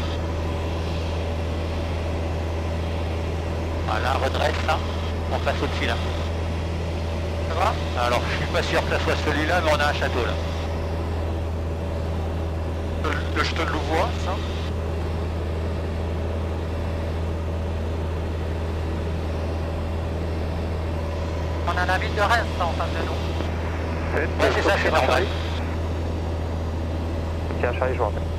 Voilà, redresse là, on passe au-dessus là. Ça va? Alors je suis pas sûr que ça soit celui-là, mais on a un château là. Le château de Louvois, ça? On a la ville de Reims en face de nous. Ouais, c'est ça, c'est normal. Tiens, Charlie, je vous rappelle.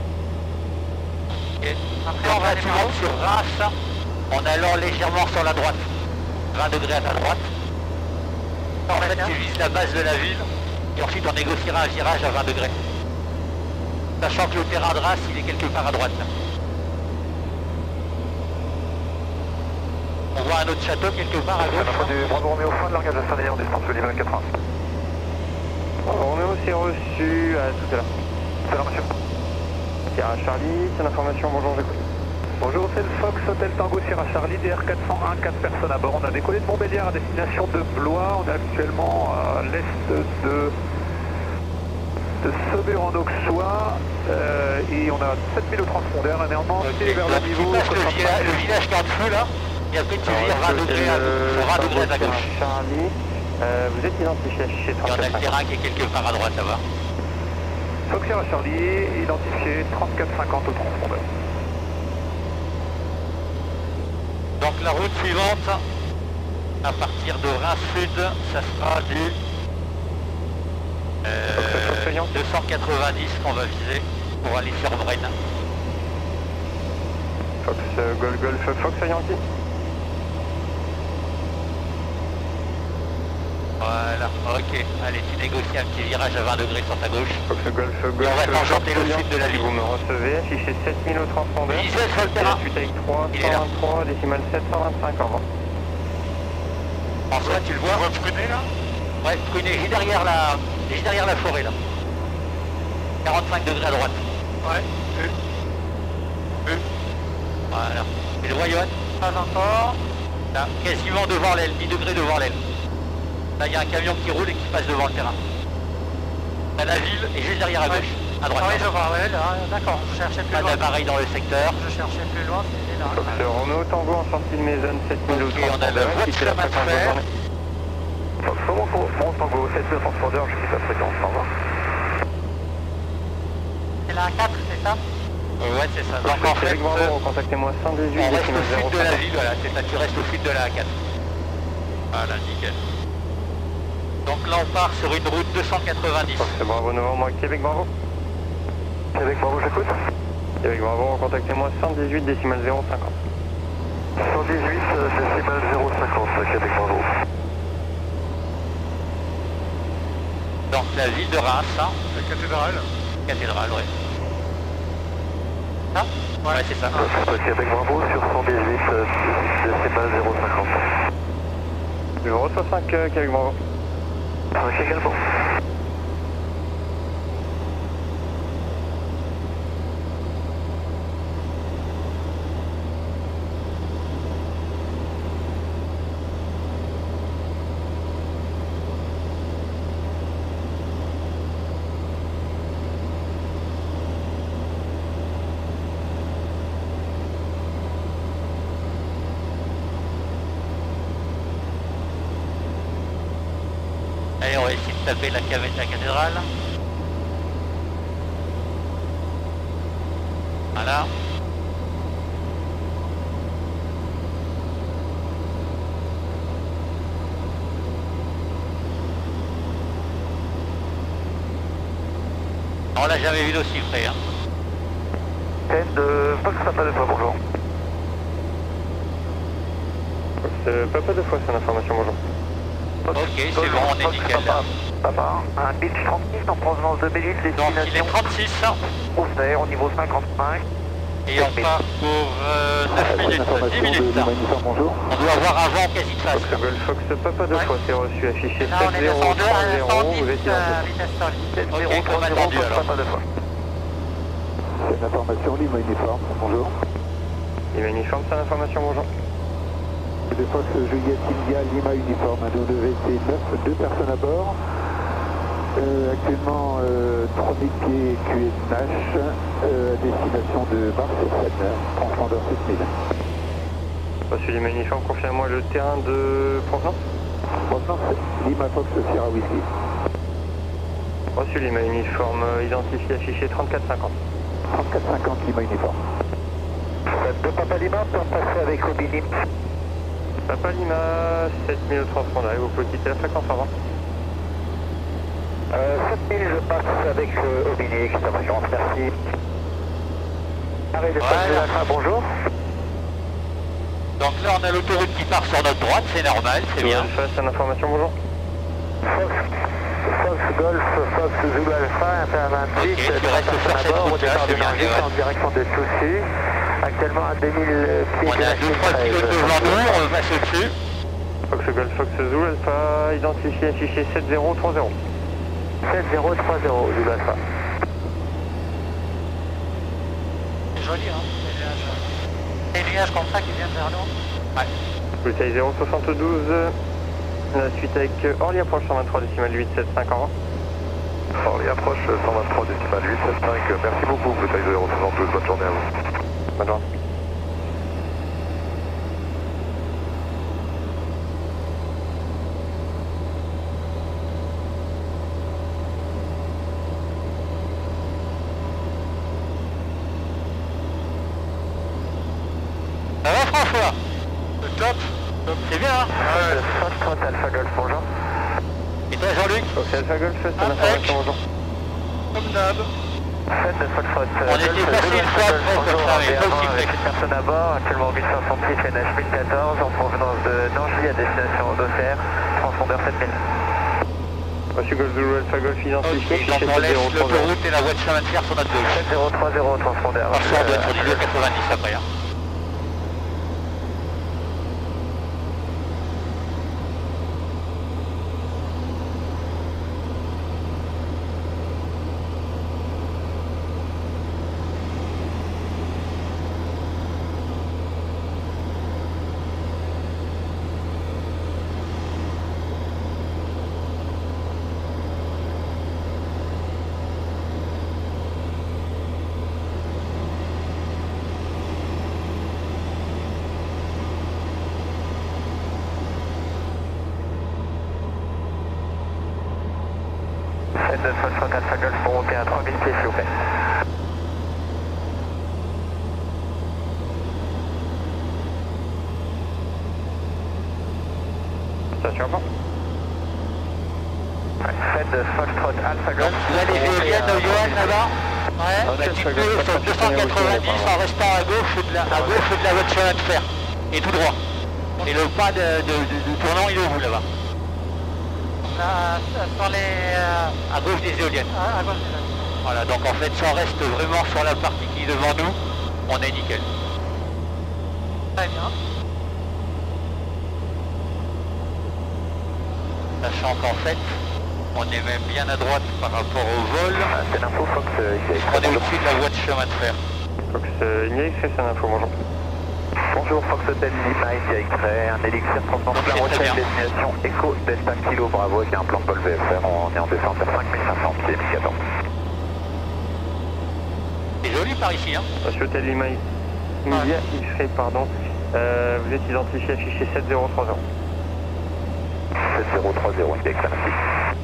Et après on va aller sur Reims, en allant légèrement sur la droite. 20 degrés à ta droite. En fait, tu vises la base de la ville, et ensuite on négociera un virage à 20 degrés. Sachant que le terrain de Reims, il est quelque part à droite. Là. On voit un autre château quelque part à gauche. On a du Bravo Roméo, fin de largage à Saint-Denis en distance Lima 80. Roméo, c'est reçu, à tout à l'heure. Salut monsieur. Sierra Charlie, c'est l'information, bonjour, j'écoute. Bonjour, c'est le Fox Hotel Tango Sierra Charlie, DR401, 4 personnes à bord. On a décollé de Montbéliard à destination de Blois. On est actuellement à l'est de Saumur en Auxois et on a 7000 au transpondeur. On est en montée vers le niveau. Le village qui est en dessous là, et après tu vires 20 degrés à gauche. Charlie, vous êtes identifié chez Il y en a le terrain qui est quelque part à droite, ça va. Fox Sierra Charlie, identifié 3450 au transpondeur. Donc la route suivante, à partir de Reims Sud, ça sera du 290 qu'on va viser pour aller sur Brenne. Fox Golf Fox à Yankee. Voilà, ok. Allez, tu négocies un petit virage à 20 degrés sur ta gauche. Fox Golf Et on va tangenter le sud de la ville. Vous me recevez, affiché 7000 au transpondeur. Visuel sur le terrain. Suite avec 3, Il est là. 123, décimal 725, au revoir. François, tu le vois? On va pruner là? Ouais, pruner, juste derrière la forêt là. 45 degrés à droite. Ouais. Voilà. Et le Royaume, pas encore. Là, quasiment devant l'aile, 10 degrés devant l'aile. Là, il y a un camion qui roule et qui passe devant le terrain. Là, la ville est juste derrière à gauche, à droite. Oui, je vois, ouais, là, d'accord, je cherchais plus Pas loin. d'appareil dans le secteur. Je cherchais plus loin, c'était là. Fox Roméo Tango en sortie de Maison, 7000 au Ok, on a transpondeur. la voie de Quittez la chemin de fréquence de fer. journée. Fox Roméo Tango, 7000 au transpondeur, je quitte la fréquence. Au revoir. C'est la A4, c'est ça? Ouais, c'est ça. Donc en fait, Avec Bravo, contactez-moi 118, on reste décimal au sud de la 050. ville, voilà, c'est ça, tu restes au sud de la A4. Voilà, nickel. Donc là, on part sur une route 290. Fox Bravo Novembre, Québec Bravo. Québec Bravo, j'écoute. Québec Bravo, contactez-moi 118, décimal 050. 118, décimal 050, Québec Bravo. Donc la ville de Reims, hein, La cathédrale. cathédrale, ouais. Ah, ouais, c'est ça. Québec Bravo sur 118, décimal 050. Je reçois 5, Québec Bravo. 5 également. Allez, on va essayer de taper la cavette de la cathédrale. Voilà. On l'a jamais vu d'aussi près, hein. Tête de Fox Papa de fois, bonjour. Fox Papa 2 fois, c'est l'information, bonjour. Ok, c'est bon, on est nickel là. Papa, un Beach 36 en provenance de Bélgique, Donc il est destination 36 Auxerre au niveau 55. et on part pour 9 minutes, 10 minutes. Bonjour. On doit avoir avant quasi de face. Fox Golf Fox Papa 2 fois, c'est reçu, affiché Là, on est descendu à 7030, vous 110 êtes identifié. vitesse solide. Ok, Ok, comme attendu alors. Papa de fois. C'est une information, Lima uniforme, bonjour. Il uniforme, c'est l'information, bonjour. De Fox Juliette India, Lima uniforme, WC 9, 2 personnes à bord. Actuellement 3000 pieds QSNH, destination de Mars-Seine, transpondeur 7000. Reçu Lima uniforme, confirmez-moi le terrain de provenance. Provenance, Lima Fox Sierra Whiskey. Reçu Lima uniforme, identifié, affiché 3450. 3450 Lima uniforme. De Papa Lima, pour passer avec Obini. Papa Lima, 7000 au transpondeur, vous pouvez quitter la fréquence, au revoir. 7000, je passe avec Obini, qui est merci. Arrêt de Voilà. de la fin, bonjour. Donc là on a l'autoroute qui part sur notre droite, c'est normal, c'est bien. Alpha, c'est l'information, bonjour. Fox Golf, Fox Zulu Alpha, Inter 28, Ok, tu restes sur cette route-là, c'est bien, en direction de Toussy. Actuellement à 2000 pieds. On a 2-3 pilotes devant nous, on va passer au-dessus. Fox Golf Fox Zulu, Alpha, identifié, affiché 7030. 7030, Zulu Alpha. C'est joli, hein, les nuages. Les nuages comme ça qui viennent vers nous. Ouais. Bouteille 072, la suite avec Orly approche 123 décimal 875 en avant. Orly approche 123 décimal 875. Merci beaucoup, bouteille 072, bonne journée à vous. Bonne journée. Ça va François? Top. C'est bien hein? Ouais. Foxtrot Alpha Golf, bonjour. Et toi Jean-Luc? Ok, Alpha Golf, c'est l'information, bonjour. Comme d'hab. Faites de Foxtrot. On était passé une fois après comme ça, mais pas aussi avec près. une personne à bord, actuellement 866 NH 1014 en provenance de Nangy à destination d'Auxerre, transpondeur 7000. Monsieur Golf Zulu Alpha Golf identifié, Ok, donc on laisse l'autoroute et la voie de chemin de fer sur notre gauche. 7030 transpondeur. Franchement, on doit être sur du 2,90 après. Hein. Faites de Foxtrot Alpha Golf pour monter à 3000 pieds s'il vous plaît. Station avant. Faites de Foxtrot Alpha Golf. Il y a les éoliennes au Johan là-bas. Ouais, Ok, un petit Alpha peu Golf, sur 290 en restant à gauche de la voie de chemin de fer. Et tout droit. Et le pas du tournant il est où là-bas? Là, sur les... À gauche des éoliennes. à gauche des éoliennes. Voilà, donc en fait si on reste vraiment sur la partie qui est devant nous, on est nickel. Très bien. Sachant qu'en fait, on est même bien à droite par rapport au vol. C'est l'info Fox On est au-dessus de la voie de chemin de fer. Fox India X-Ray, c'est l'info, bonjour. Bonjour Fox Hotel Lima, India X-Ray, un élixir transport Ok, la très route bien. destination Echo Delta Kilo Bravo avec un plan de vol VFR, on est en descente à 5500 pieds, 1014. C'est joli par ici, hein. Monsieur Hotel Lima India X-Ray, pardon. Vous êtes identifié, affiché 7030. 7030, India X-Ray, merci.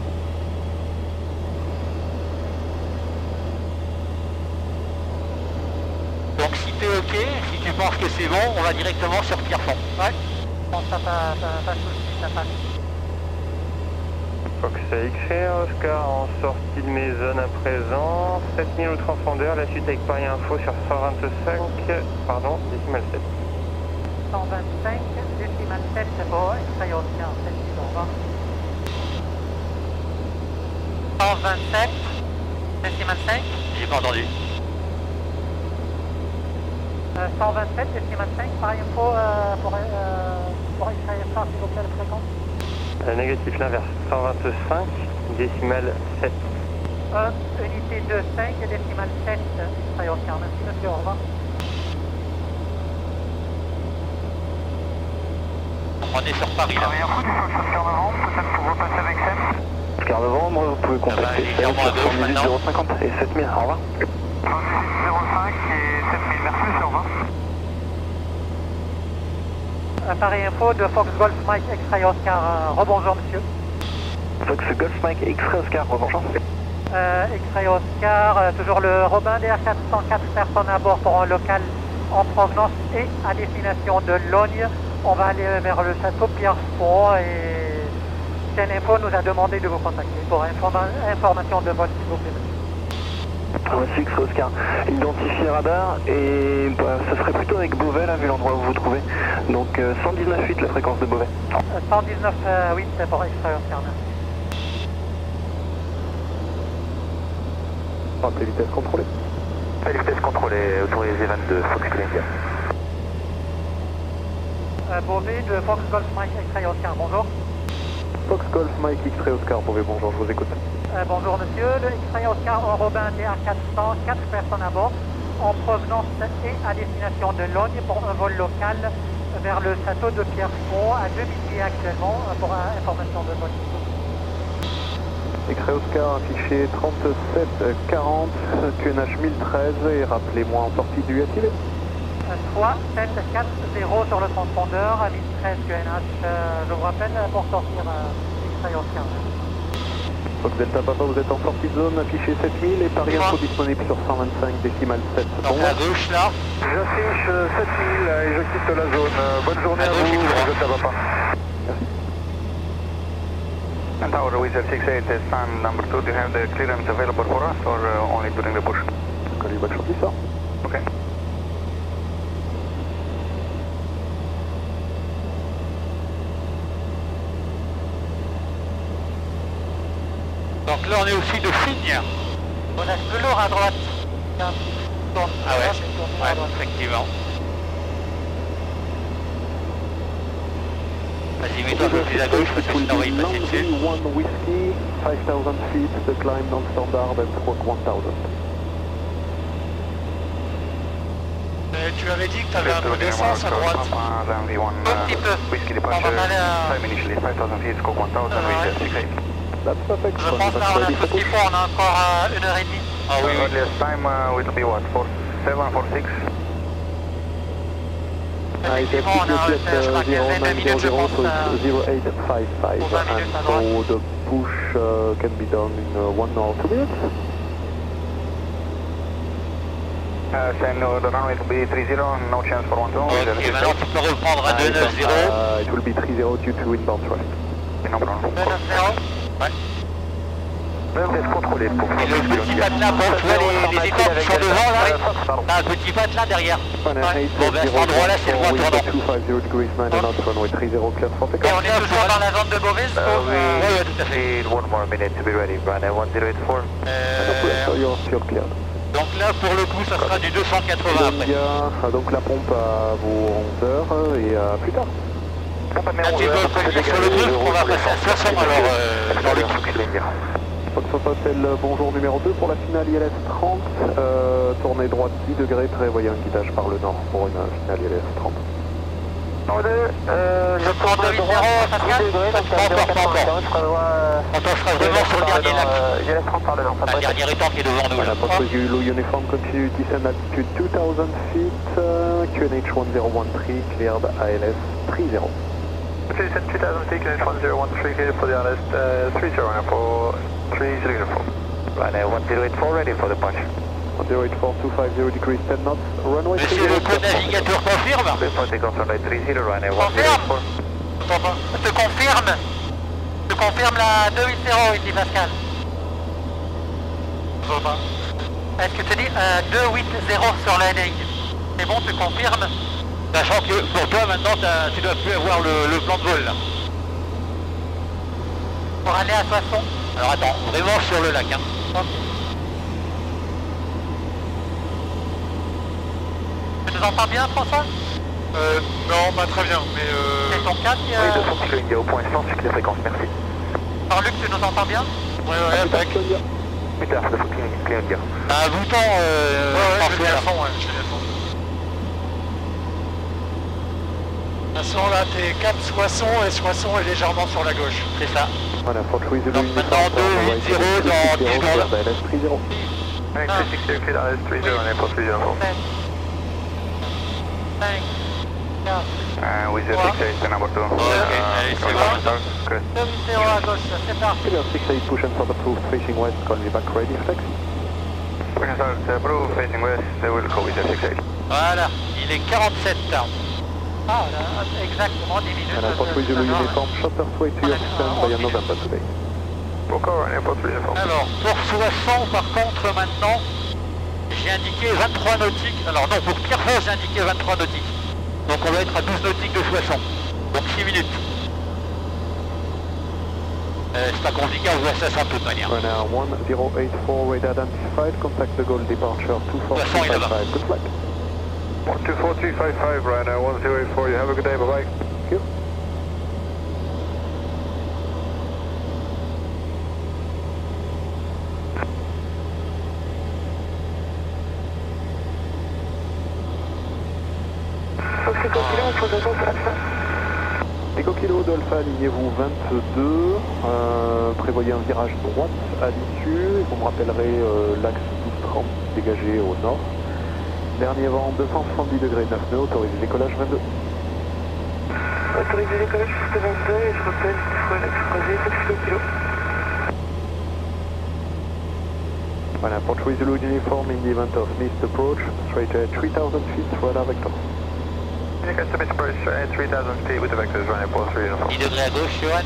Donc si t'es ok, si tu penses que c'est bon, on va directement sur Pierrefonds. Ouais. Bon, ça pas de soucis, ça passe. Fox X-Ray, Oscar en sortie de mes zones à présent. 7000 au transpondeur, la suite avec Paris Info sur 125, pardon, décimal 7. 125, décimal 7, c'est bon, X-Ray Oscar, 7000, au revoir. 127, décimal 5. J'ai pas entendu. 127, décimal 5, par info pour X-Ray Oscar, s'il vous plaît, la fréquence. Négatif l'inverse, 125, décimal 7. Unité 2,5, décimal 7, X-Ray Oscar. Merci monsieur, au revoir. On est sur Paris là. Info du Fox Oscar Novembre, peut-être pour repasser avec SEM. Oscar Novembre, vous pouvez Ça va légèrement à gauche maintenant. 050 et 7000, au revoir. 05 et 7000, merci monsieur, au revoir. Paris Info de Fox Golf Mike X-Ray Oscar, rebonjour monsieur. Fox Golf Mike X-Ray Oscar, rebonjour. X-Ray Oscar, toujours le Robin DR404 personnes à bord pour un local en provenance et à destination de Logne. On va aller vers le château Pierrefonds et Chaîne Info nous a demandé de vous contacter pour information de vol s'il vous plaît monsieur. Monsieur X-Ray Oscar, identifié radar et ce serait plutôt avec Beauvais là vu l'endroit où vous vous trouvez. Donc 119.8 la fréquence de Beauvais. 119.8 c'est pour X-Ray Oscar, merci. Vitesse contrôlée. Parfait, vitesse contrôlée, autorisé 22, Fox Kilo India. Beauvais de Fox Golf Mike X-Ray Oscar, bonjour. Fox Golf Mike X-Ray Oscar, Beauvais, bonjour, je vous écoute. Bonjour monsieur, le X-Ray Oscar en Robin DA400, 4 personnes à bord, en provenance et à destination de Logne pour un vol local vers le château de Pierrefonds, à 2000 pieds actuellement, pour information de vol. X-Ray Oscar affiché 3740, QNH 1013 et rappelez-moi en sortie du UATV. 3740 sur le transpondeur, à 1013 QNH, je vous rappelle pour sortir X-Ray Oscar. Fox Delta Papa, vous êtes en sortie de zone, affiché 7000 et Paris Info disponible sur 125 décimales 7. Donc à gauche là. J'affiche 7000 et je quitte la zone. Bonne journée à vous, Delta Papa. And Tower Wizard 68 is stand number 2. Do you have the clearance available for us or only during the push? Call you back shortly, sir. Okay. Donc là on est au sud de Figne. On a de l'or à droite. Ah ouais, effectivement. Vas-y, mets-toi un peu plus à gauche parce que sinon on va y passer dessus. 1 Whiskey, 5000 feet, the climb non-standard and stroke 1000. Tu avais dit que tu avais un peu d'essence à droite. Un petit peu. On va aller à... That's perfect. Je pense là on a tout ce qu'il faut, on a encore 1h30. Ah oui, oui. Earliest time will be what? 47, 46? Effectivement, on a je crois qu'il y a 22 minutes, je pense. 0855 pour 20 minutes à droite. and so the push can be done in 1 or 2 minutes. The runway will be 30, no chance for 12. Ok, maintenant tu peux reprendre à 290. It will be 30 due to inbound thrust. No problem. 290. Ouais. Vous êtes contrôlé pour Et le petit patelin, bon, tu vois les écorces qui sont devant là, t'as un petit patelin derrière. Bon ben à cet endroit là c'est le voie tournant. 250 degrees 9 knots, runway 30 clear for Et takeoff. on est toujours dans la zone de Beauvais, je trouve. Oui, tout à fait. One more minute to be ready, runway 1084. So you're still cleared. Donc là pour le coup ça sera du 280 après. India, donc la pompe à vos 11 heures et à plus tard. Un petit peu prévenir sur le truc, on va passer à 60 alors dans le truc. Fox Hotel, bonjour numéro 2 pour la finale ILS 30, tournée droite 10 degrés, prévoyez un guidage par le nord pour une finale ILS 30. Je prends 280, Pascal. Pas encore. On t'en fera vraiment sur le dernier lac. ILS 30 par le nord. Le dernier étang qui est devant nous là. Fox Zulu Uniform continue descend altitude 2000 feet, QNH 1013 cleared ALS 30. Okay, send 2000 feet, QNH 1013 cleared for the ALS 30 for 3084. Runway 1084 ready for the punch. 1084, 250 degrees 10 knots, runway 30. Monsieur le co-navigateur confirme. Runway 30, runway Confirme. 1084. Je te confirme. Je confirme la 280 ici, Pascal. Je vois pas. Est-ce que tu dis 280 sur la ligne? C'est bon, tu confirmes? Sachant que pour toi maintenant tu dois plus avoir le plan de vol là. Pour aller à Soissons. Alors attends, vraiment sur le lac hein. Ok. Tu nous entends bien, François? Non, pas très bien, mais C'est ton casque Oui, 200 kg India au point 100, suivez les fréquences, merci. Alors Luc, tu nous entends bien? ouais, back. Peter, 200 kg India. Un bouton Je vais François à là. fond, ouais, je vais à fond. De toute façon, là, t'es cap Soissons et Soissons est légèrement sur la gauche. C'est ça. Voilà, Fox Zulu Donc maintenant 280 dans 10 secondes. ALS 30. Runway 360 cleared ALS 30, runway 430. 7, 5, 4, With the 68 number 2. allez, c'est bon. 280 à gauche, c'est parti. Clear 68, push and start approved, facing west, call me back, ready, taxi. We can start approved, facing west, they will go with the 68. Voilà, il est 47. Ah, là, exactement 10 minutes. And Fox Zulu Uniform, shortest way to your stand by November today. Encore, runway 430. Alors pour Soissons par contre maintenant, j'ai indiqué 23 nautiques. Alors non, pour Pierrefonds j'ai indiqué 23 nautiques. Donc on va être à 12 nautiques de Soissons. Donc 6 minutes. C'est pas compliqué, on voit ça sans toute manière. Runner 1084 radar identified, contact the goal departure 24255, good flight. 24255, Ryanair 1084, you have a good day, bye-bye. Thank you. Echo Kilo d'Alpha, alignez-vous 22, prévoyez un virage droite à l'issue, vous me rappellerez l'axe 1230 dégagé au nord. Dernier vent 270 degrés 9 nœuds, autorisé décollage 22. Autorisé décollage jusqu'à 22 et je rappelle qu'il faut l'axe croisé, Echo Kilo. Voilà, approach with Zulu uniform in the event of missed approach, straight at 3000 feet, radar vector. Customer approach at 3000 feet with the vectors running 43 uniform. 10 degrés à gauche, Johan.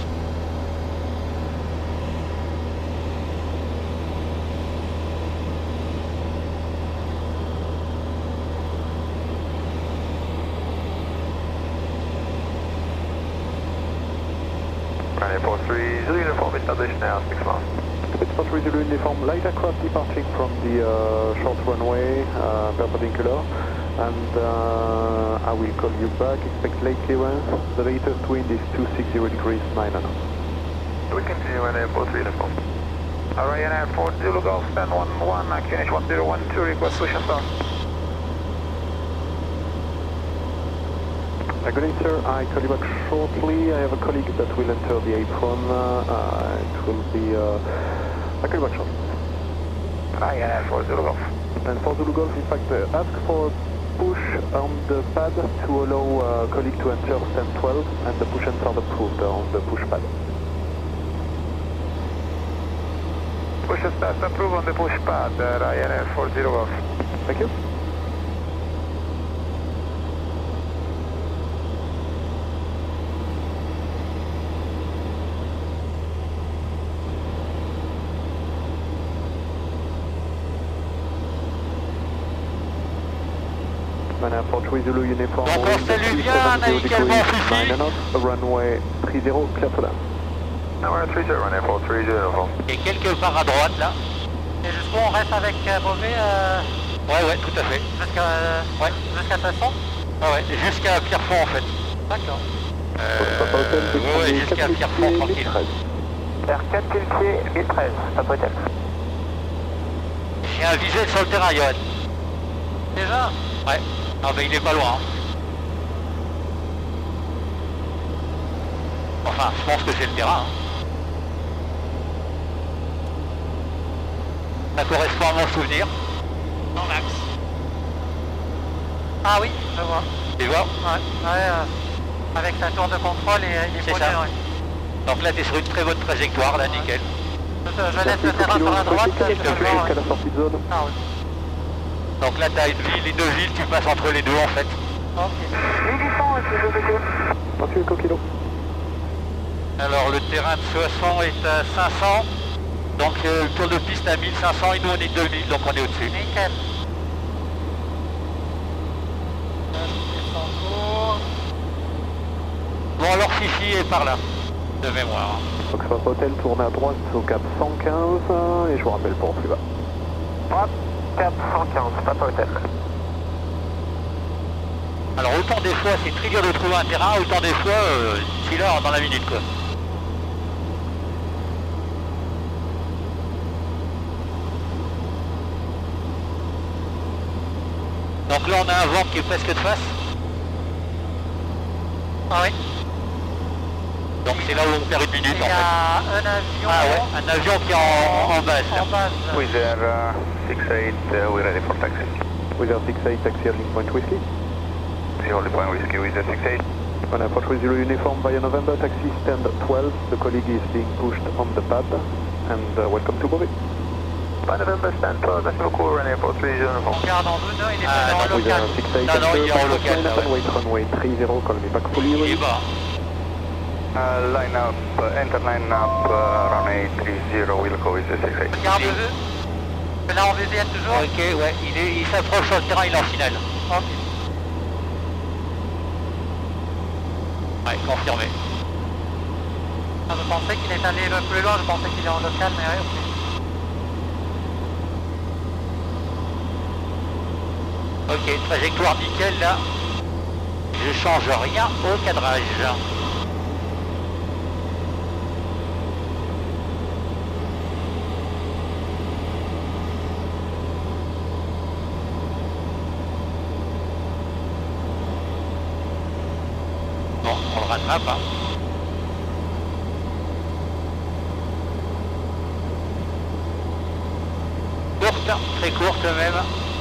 Running 43 Zulu uniform established now, 6 miles. It's 43 Zulu uniform, light aircraft departing from the short runway, perpendicular. And I will call you back, expect late clearance, the latest wind is 260 degrees 9 knots. We continue on airport 3 uniform. Ryanair 4 Zulu Golf, stand 11, QNH 1012, request push and start. Good day, sir, I call you back shortly, I have a colleague that will enter the apron, it will be, I call you back shortly. Ryanair 4 Zulu Golf. And for Zulu Golf, in fact, ask for push on the pad to allow colleague to enter stand 12 and the push and start approved on the push pad. Push and start approved on the push pad, Ryanair 40 Golf. Thank you. Zulu uniform. Donc on salue bien amicalement Fifi. Runway 30, clear for them. Runway 30, runway 430 uniform. Et quelque part à droite là. Et jusqu'où on reste avec Beauvais Ouais, tout à fait. Jusqu'à Tasson. Ouais, jusqu'à Pierrefonds en fait. D'accord. Ouais, jusqu'à Pierrefonds tranquille. R4 Piltier 1013, pas peut-être. J'ai un visuel sur le terrain, Johan. Déjà? Ouais. Ah ben il est pas loin. Hein. Enfin, je pense que c'est le terrain. Hein. Ça correspond à mon souvenir. Dans l'axe. Ah oui, je vois. Tu vois? Ouais, avec sa tour de contrôle et les poneys, ouais. Donc là t'es sur une très bonne trajectoire, là, nickel. Je laisse le terrain sur la droite, je peux le voir, jusqu'à la sortie de zone. Ah oui. Donc là t'as une ville, les deux villes, tu passes entre les deux en fait. Ok. Monsieur Coquilo. Alors le terrain de Soissons est à 500, donc le tour de piste à 1500 et nous on est 2000, donc on est au-dessus. Nickel. Bon alors Fifi est par là, de mémoire. Foxtrot Hotel tourne à droite au cap 115 et je vous rappelle pour plus bas. Droite, cap 115, Papa Hotel. Alors autant des fois c'est très dur de trouver un terrain, autant des fois c'est là dans la minute quoi. Donc là on a un vent qui est presque de face. Ah oui. Donc c'est là où on perd une minute en fait. Il y a un avion. Ah ouais, un avion qui est en base. En base. With Air 68, we're ready for taxi. With Air 68, taxi holding point whiskey. Taxi holding point whiskey with Air 68. On approach with Zulu uniform via November, taxi stand 12. The colleague is being pushed on the pad. And welcome to Beauvais. By November stand 12, merci beaucoup, runway 43 uniform. On garde en deux nœuds, il est en With local. Air 68, Non, il est en local. wait runway 30, call me back fully. Il est bas. Line up, enter line up, runway 30, we'll go with the 68. Garde vue. Là en VVL toujours. Ok, ouais, il s'approche sur le terrain, il est en finale. Ok. Ouais, confirmé. Je pensais qu'il est allé le plus loin, je pensais qu'il est en local, mais ouais, ok. Ok, trajectoire nickel là. Je change rien au cadrage. Bon, on le rattrape, hein. Courte, très courte même.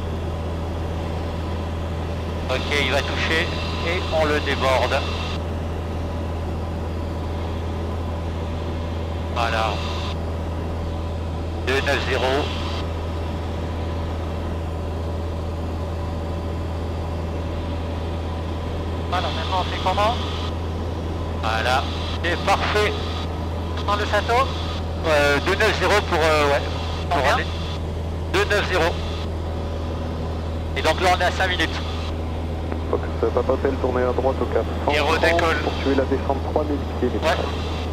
Ok, il va toucher et on le déborde. Voilà. 290. Voilà, maintenant on fait comment? Voilà, c'est parfait. Dans le château? 290 pour... ouais. Combien? 290. Et donc là on est à 5 minutes. Fox Papa Hotel, tournez à droite au cap. Et redécolle. Poursuivez la descente 3000 pieds, les Ouais.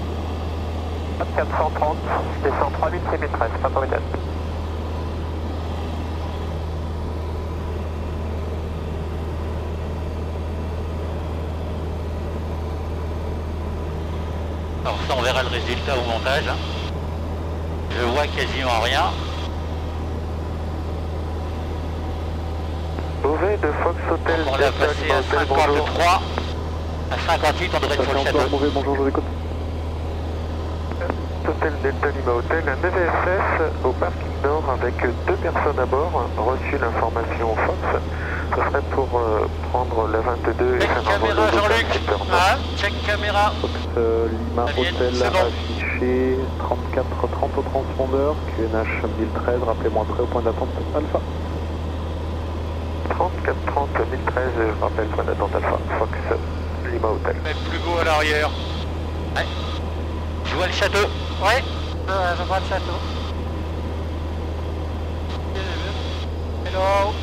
430, descend 3000 pieds maîtresse, Papa Hotel. Alors ça on verra le résultat au montage. Hein. Je vois quasiment rien. Beauvais de Fox Hotel, On l'a passé à 53. À 58 on devrait être sur le château. Mauvais, bonjour, je vous écoute. Hôtel Delta Lima Hotel, un EVSS au parking nord avec 2 personnes à bord. Reçu l'information Fox. Ce serait pour prendre la 22 et Check faire un vol caméra au Jean-Luc. secteur nord. Ah, check caméra. Fox Lima Alien, Hotel c'est bon. affiché 3430 au transpondeur, QNH 1013, rappelez-moi prêt au point d'attente Alpha. 3430 1013, je rappelle, point d'attente Alpha, Fox Lima Hotel. Même plus beau à l'arrière. Ouais. Je vois le château. Ouais, je vois le château. Hello.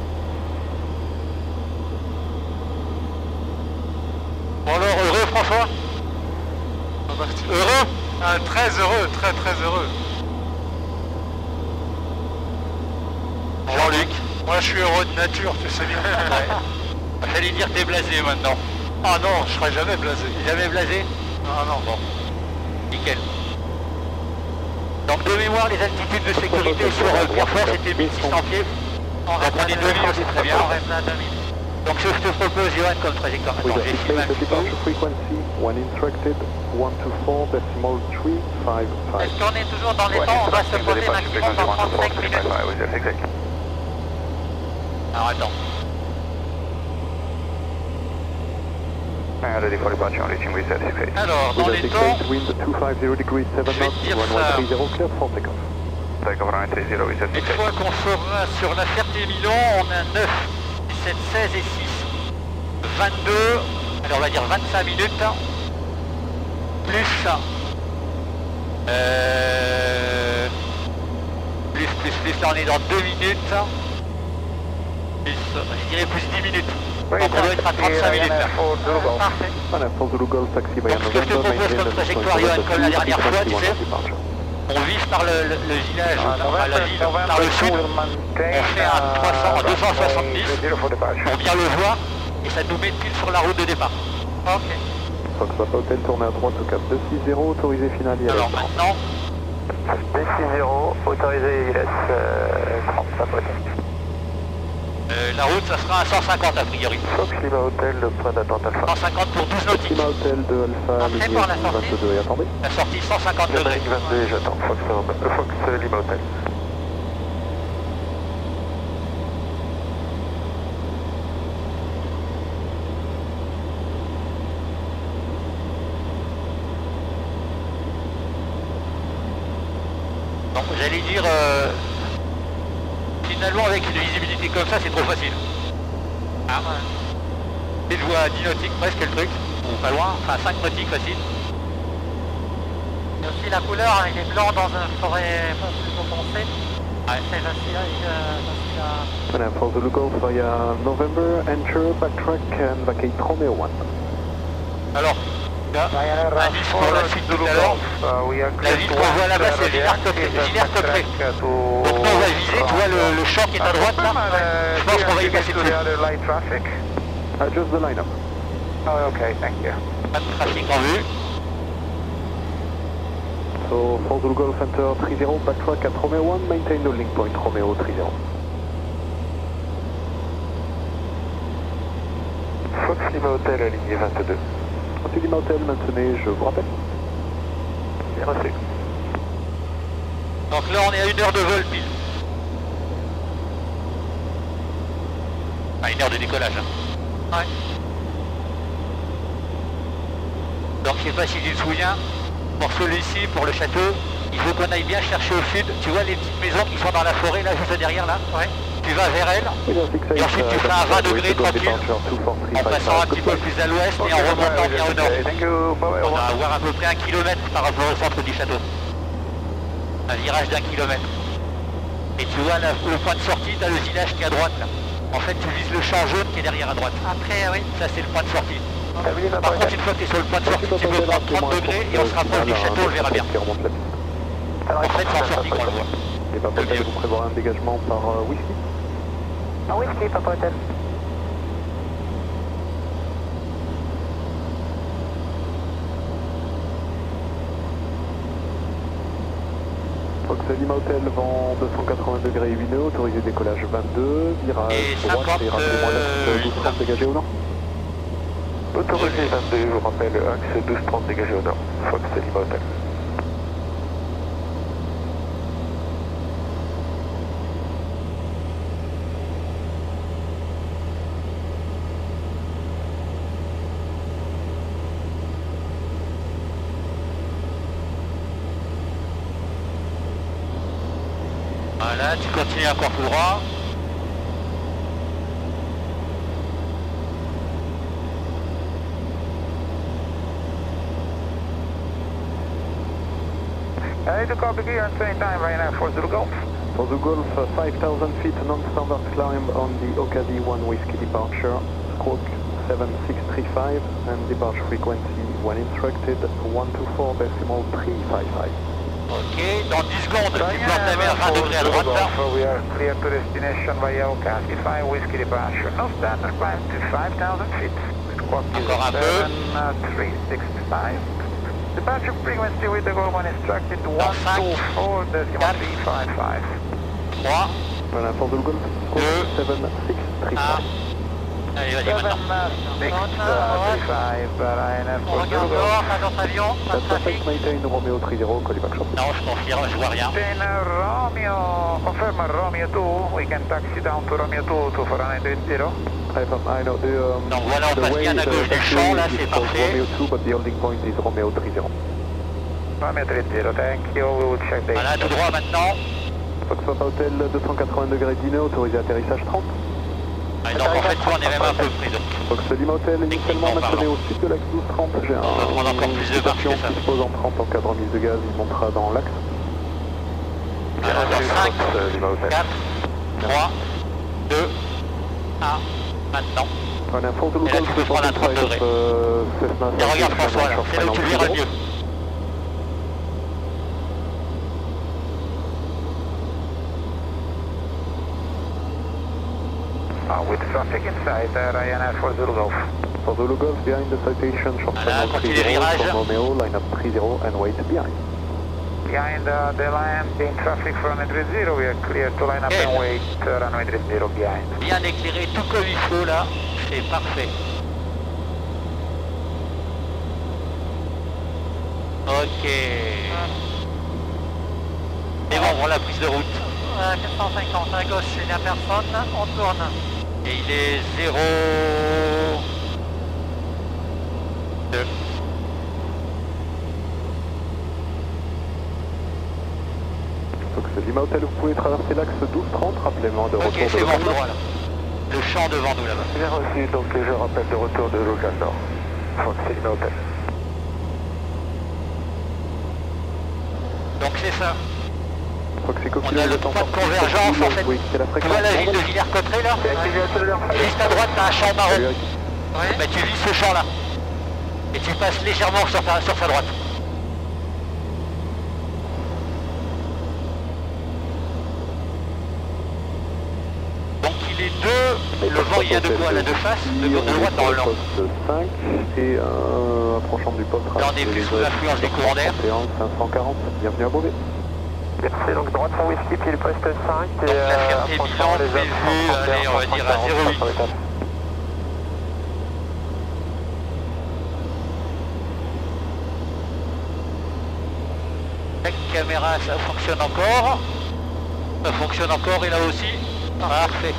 Bon alors, heureux François? Heureux? Ah, très heureux, très très heureux. Jean-Luc. Moi je suis heureux de nature, tu sais bien. Ouais. J'allais dire t'es blasé maintenant. Ah non, je serai jamais blasé. Jamais blasé? Ah non, Bon. Nickel. Donc de mémoire, les altitudes de sécurité sur Pierrefort c'était 1600 pieds. On Donc reste on est 2000, c'est très bien. On reste à 2000. Donc je te propose, Johan, comme trajectoire. We Attends, got j'ai filmé un the petit peu. departure frequency, one instructed, 124.355. Est-ce qu'on est toujours dans les temps? On va se poser maximum dans 35 minutes. Alors attends. Alors, dans les temps, Wind 250 degrees 7 je vais knots, te dire runway ça. 30 clear for takeoff. une fois qu'on sera sur la Ferté-Milon, on a 9, 17, 16 et 6. 22, allez on va dire 25 minutes. Plus... plus, là on est dans 2 minutes. Plus, je dirais plus 10 minutes. Donc on doit être à 35 minutes là. Parfait. Voilà, for Zulu Golf, taxi by Donc, ce que je te November, propose maintain comme the trajectoire, point Johan, comme la dernière fois, tu sais. departure. On vise par le village, enfin la ville, par le sud. On fait un 300, 270. On vient le voir et ça nous met pile sur la route de départ. Ok. Fox Papa Hotel, tournez à droite au cap 260, autorisé final ILS. Alors maintenant, D60, autorisé ILS 30, Papa Hotel. la route ça sera à 150 a priori. Fox Lima Hotel, point d'attente Alpha. 150 pour 12 nautiques. Lima Hotel de Alpha, Entrée ligne pour la sortie. 22 et attendez. La sortie 150 degrés. Ligne 22 et j'attends. Fox Lima Hotel. Donc j'allais dire, finalement avec une visibilité comme ça c'est trop facile. Ah ouais. Et je vois à 10 nautiques presque le truc, ou pas loin, enfin 5 nautiques facile. Et aussi la couleur, hein, il est blanc dans une forêt plutôt foncée. Ouais. C'est facile à... Voilà, for Zulu Golf via November, enter, backtrack and vacate Romeo 1. Alors, Indice pour la suite tout à l'heure. La ville qu'on voit là-bas, c'est Villers-Cotterêts. Donc nous, on va viser, tu vois le champ qui est à droite là. Je pense qu'on va y passer dessus. Just the line-up. Oh, okay, thank you. Pas de trafic en vue. So, for Zulu Golf Center 30, backtrack at Romeo 1, maintain the link point, Romeo 30. Fox Lima Hotel, aligné 22. Fox Lima Hotel, maintenez, je vous rappelle. Bien reçu. Donc là, on est à 1 heure de vol pile. Ah, 1 heure de décollage. Hein. Ouais. Donc je sais pas si tu te souviens, pour celui-ci, pour le château, il faut qu'on aille bien chercher au sud. Tu vois les petites maisons qui sont dans la forêt là, juste derrière là. Ouais. Tu vas vers elles, et ensuite tu fais un 20 degrés tranquille, en passant un petit peu plus à l'ouest et en remontant bien au nord. On va avoir à peu près 1 km par rapport au centre du château. Un virage d'1 kilomètre. Et tu vois là, le point de sortie, tu as le village qui est à droite là. En fait tu vises le champ jaune qui est derrière à droite. Après oui, ça c'est le point de sortie. Par contre, une fois que tu es sur le point de sortie, tu peux prendre 30 degrés et on se rapproche du château, on le verra bien. En fait, c'est en sortie qu'on le voit. Et Papa Hotel, vous prévoirez un dégagement par whisky? En whisky, Papa Hotel. Fox Lima Hotel, vent 280 degrés 8 nœuds, autorisé décollage 22, virage et droite, 50, et rappelez-moi l'axe 1230 dégagé au nord. Autorisé 22, je vous rappelle, axe 1230 dégagé au nord, Fox Lima Hotel. Voilà, tu continues encore tout droit. I need to copy here and same time right now for Zulu Golf. For Zulu Golf, 5,000 feet non-standard climb on the Okadi 1 Whiskey departure, squawk 7635 and departure frequency when instructed 124.355. Ok, dans 10 secondes, tu plantes la mer 20 degrés à droite là. We are clear to destination via Okadi 5 Whiskey departure, no standard climb to 5,000 feet. Squawk is 7365. Departure frequency with the Golf 1 instructed 124.355. 3, Voilà, for the Golf, squawk 7635. allez vas-y maintenant. On regarde dehors, pas d'autres avions, pas de trafic. Maintain Romeo 30, call back shop. Non, je confirme, je vois rien. Romeo, confirm Romeo 2, we can taxi down to Romeo 2 to 430. I know Donc voilà, on passe bien à gauche du champ, là, c'est parfait. Romeo 2, but the holding point is Romeo 30. Romeo 30, thank you, we will check the... Voilà, tout droit maintenant. Fox Papa Hotel, 280 degrés 10 nœuds, autorisé atterrissage 30. Et donc en fait, on est même un peu près. Donc. Fox Lima Hotel, initialement maintenez au sud de l'axe 1230. J'ai un station qui se pose en 30 en cas de remise de gaz, il montera dans l'axe. Alors dans 5, 4, 3, 2, 1, maintenant. Voilà, Et là tu peux prendre un 30 degrés. Et regarde François là, c'est là où tu verras le mieux. With traffic inside, Ryanair for Zulu Golf. For Zulu Golf, behind the citation, short Voilà, channel 30 from Romeo, line up 30 and wait behind. Behind the line, in traffic from 30, we are clear to line up and wait runway 30 behind. Bien éclairé, tout comme il faut là, c'est parfait. Ok. Et bon, voilà la prise de route. 450 à gauche, il n'y a personne, on tourne. Et il est 0... 2. Fox Lima Hotel, vous pouvez traverser l'axe 1230, rappelez-moi de retour Ok, c'est bon, tout droit là. Le champ devant nous là-bas. Bien reçu, donc je rappelle de retour de Local Nord. Fox Lima Hotel. Donc c'est ça. On a le point de convergence en fait. Tu vois la ville de Villers-Cotterêts là? Juste à droite, t'as un champ marron. Bah tu vis ce champ là. Et tu passes légèrement sur sa droite. Donc il est 2, le vent il y a de quoi à la deux faces, de droite en Hollande. Poste 5 et approchant du poste. Là on est plus sous l'influence des courants d'air. 540, bienvenue à Beauvais. Merci, donc droite pour whisky, puis le poste 5 et Donc la Ferté-Milan prévue, allez on va dire à 0,8. La caméra ça fonctionne encore. Ça fonctionne encore et là aussi. Parfait.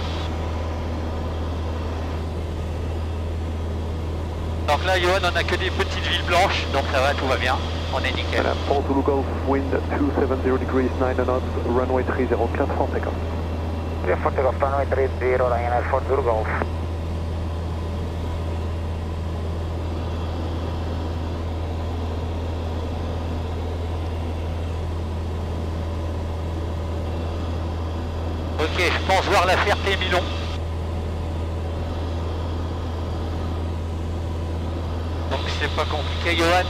Donc là Johan on a que des petites villes blanches, donc ça va, tout va bien. On est nickel. Voilà, Port Zulu Golf, wind 270 degrees, 9 knots, runway 30, 4 francs 50. Clear for takeoff, runway 30, Ryanair Port Zulu Golf. Ok, je pense voir la Ferté-Milon. Donc c'est pas compliqué Johan.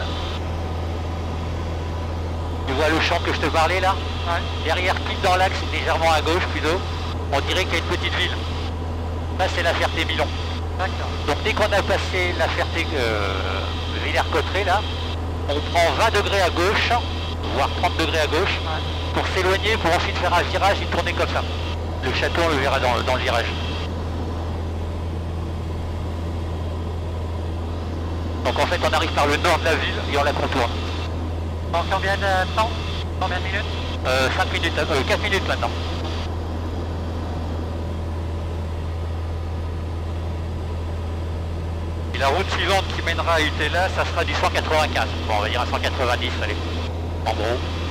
Tu vois le champ que je te parlais là? Ouais. Derrière, pile dans l'axe, légèrement à gauche plutôt, on dirait qu'il y a une petite ville. Là c'est la Ferté-Milon. D'accord. Donc dès qu'on a passé la Ferté Villers-Cotterêts là, on prend 20 degrés à gauche, voire 30 degrés à gauche, pour s'éloigner, pour ensuite faire un virage et tourner comme ça. Le château on le verra dans le virage. Donc en fait on arrive par le nord de la ville et on la contourne. Dans combien de temps? Combien de minutes? 5 minutes, 4 minutes maintenant. Et la route suivante qui mènera à Utela, ça sera du 195. Bon, on va dire un 190, allez. En gros.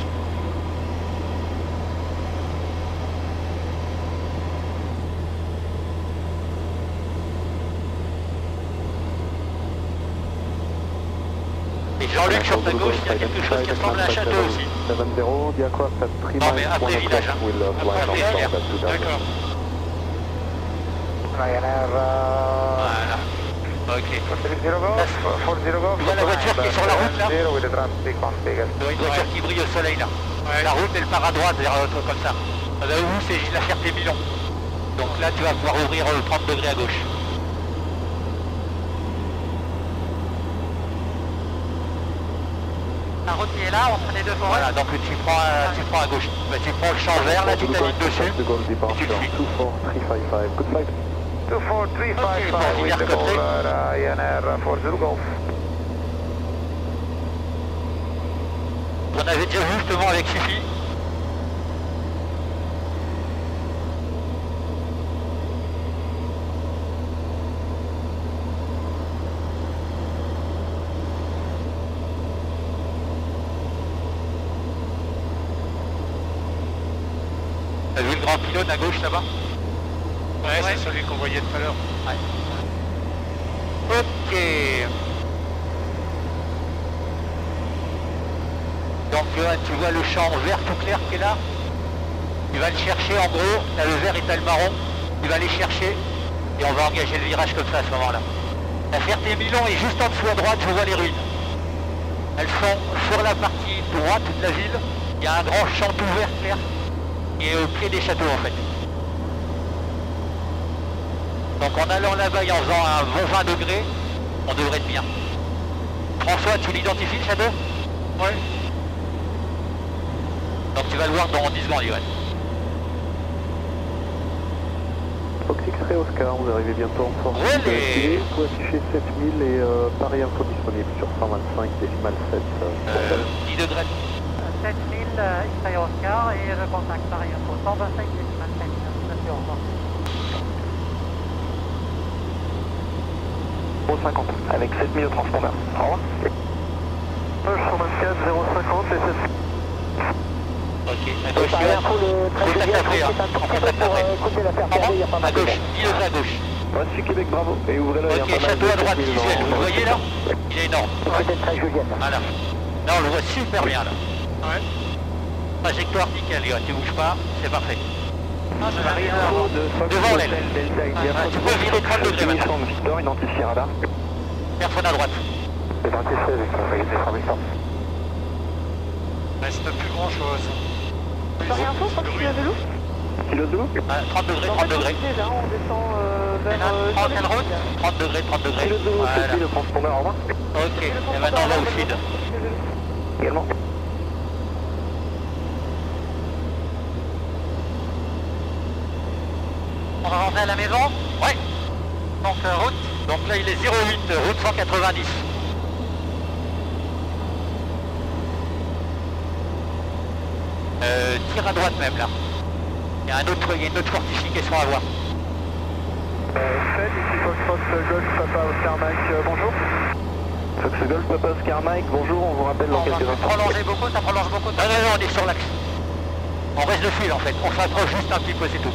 Et Jean-Luc, sur ta gauche, il y a quelque chose qui ressemble à un château aussi. 7-0, the aircraft at 3 Non mais après village, hein. Après village. D'accord. Ryanair, Voilà. Ok. 40 Golf, 40 Golf. Tu vois la voiture qui est sur la route là? With the traffic on Vegas. Tu vois une voiture qui brille au soleil là. La route elle part à droite vers l'autre comme ça. Là où c'est la Ferté-Milon. Donc là tu vas pouvoir ouvrir 30 degrés à gauche. La route qui est là, entre les deux forêts. Voilà, donc tu prends à gauche. Bah, tu prends le champ vert là, tu t'alignes dessus. Et tu le suis. 24355, good flight. 24355 with the call Ryanair Port Zulu Golf. On avait déjà vu justement avec Fifi. T'as vu le grand pylône à gauche là-bas? Ouais, c'est celui qu'on voyait tout à l'heure. Ouais. Ok. Donc tu vois le champ vert tout clair qui est là. Tu vas le chercher en gros, t'as le vert et t'as le marron. Tu vas aller chercher et on va engager le virage comme ça à ce moment-là. La Ferté-Milon est juste en dessous à droite, je vois les ruines. Elles sont sur la partie droite de la ville. Il y a un grand champ tout vert clair qui est au pied des châteaux en fait. Donc en allant là-bas et en faisant un bon 20 degrés, on devrait être bien. François, tu l'identifies le château? Oui. Donc tu vas le voir dans 10 secondes, Yoann. Fox X-Ray Oscar, vous arrivez bientôt en forme. Relais. Vous affichez 7000 et pareil info disponible sur 125 décimal 7. 10 degrés. 7000 X-Ray Oscar et je contacte pareil info 125 décimal 7. Merci, au revoir. 050 avec 7000 au transpondeur. Au revoir. 124 050 et 7. Ok, à gauche, Yoann. Contact après, hein. On contacte après. À gauche, 10 degrés à gauche. Voici Québec, bravo. Et ouvrez l'œil. Ok, château à droite, visuel. Vous le voyez là? Il est énorme. Voilà. Là, on le voit super bien là. Ouais. Trajectoire nickel, Yoann. Tu bouges pas, c'est parfait. Devant l'aile. Tu peux virer 30 degrés maintenant. Victor, identifié radar. Personne à droite. Identifié avec Victor Victor. Reste plus grand chose. Paris Info, 30 kg de loup. Kilo de loup 30 degrés, 30 degrés. Déjà, on descend vers... En quelle route 30 degrés, 30 degrés. Kilo de loup, Voilà. c'est le transpondeur, au revoir. Ok, et maintenant on va au sud. Également. On va rentrer à la maison. Ouais. Donc route. Donc là il est 08, route 190. Tire à droite même là. Il y a une autre fortification à voir. Fed, ici Fox Golf Papa Oscar Mike, bonjour. Fox Golf Papa Oscar Mike, bonjour, on vous rappelle dans On va quelques instants. prolonger beaucoup, ça prolonge beaucoup. Non, non, non, on est sur l'axe. On reste de fil en fait, on s'approche juste un petit peu, c'est tout.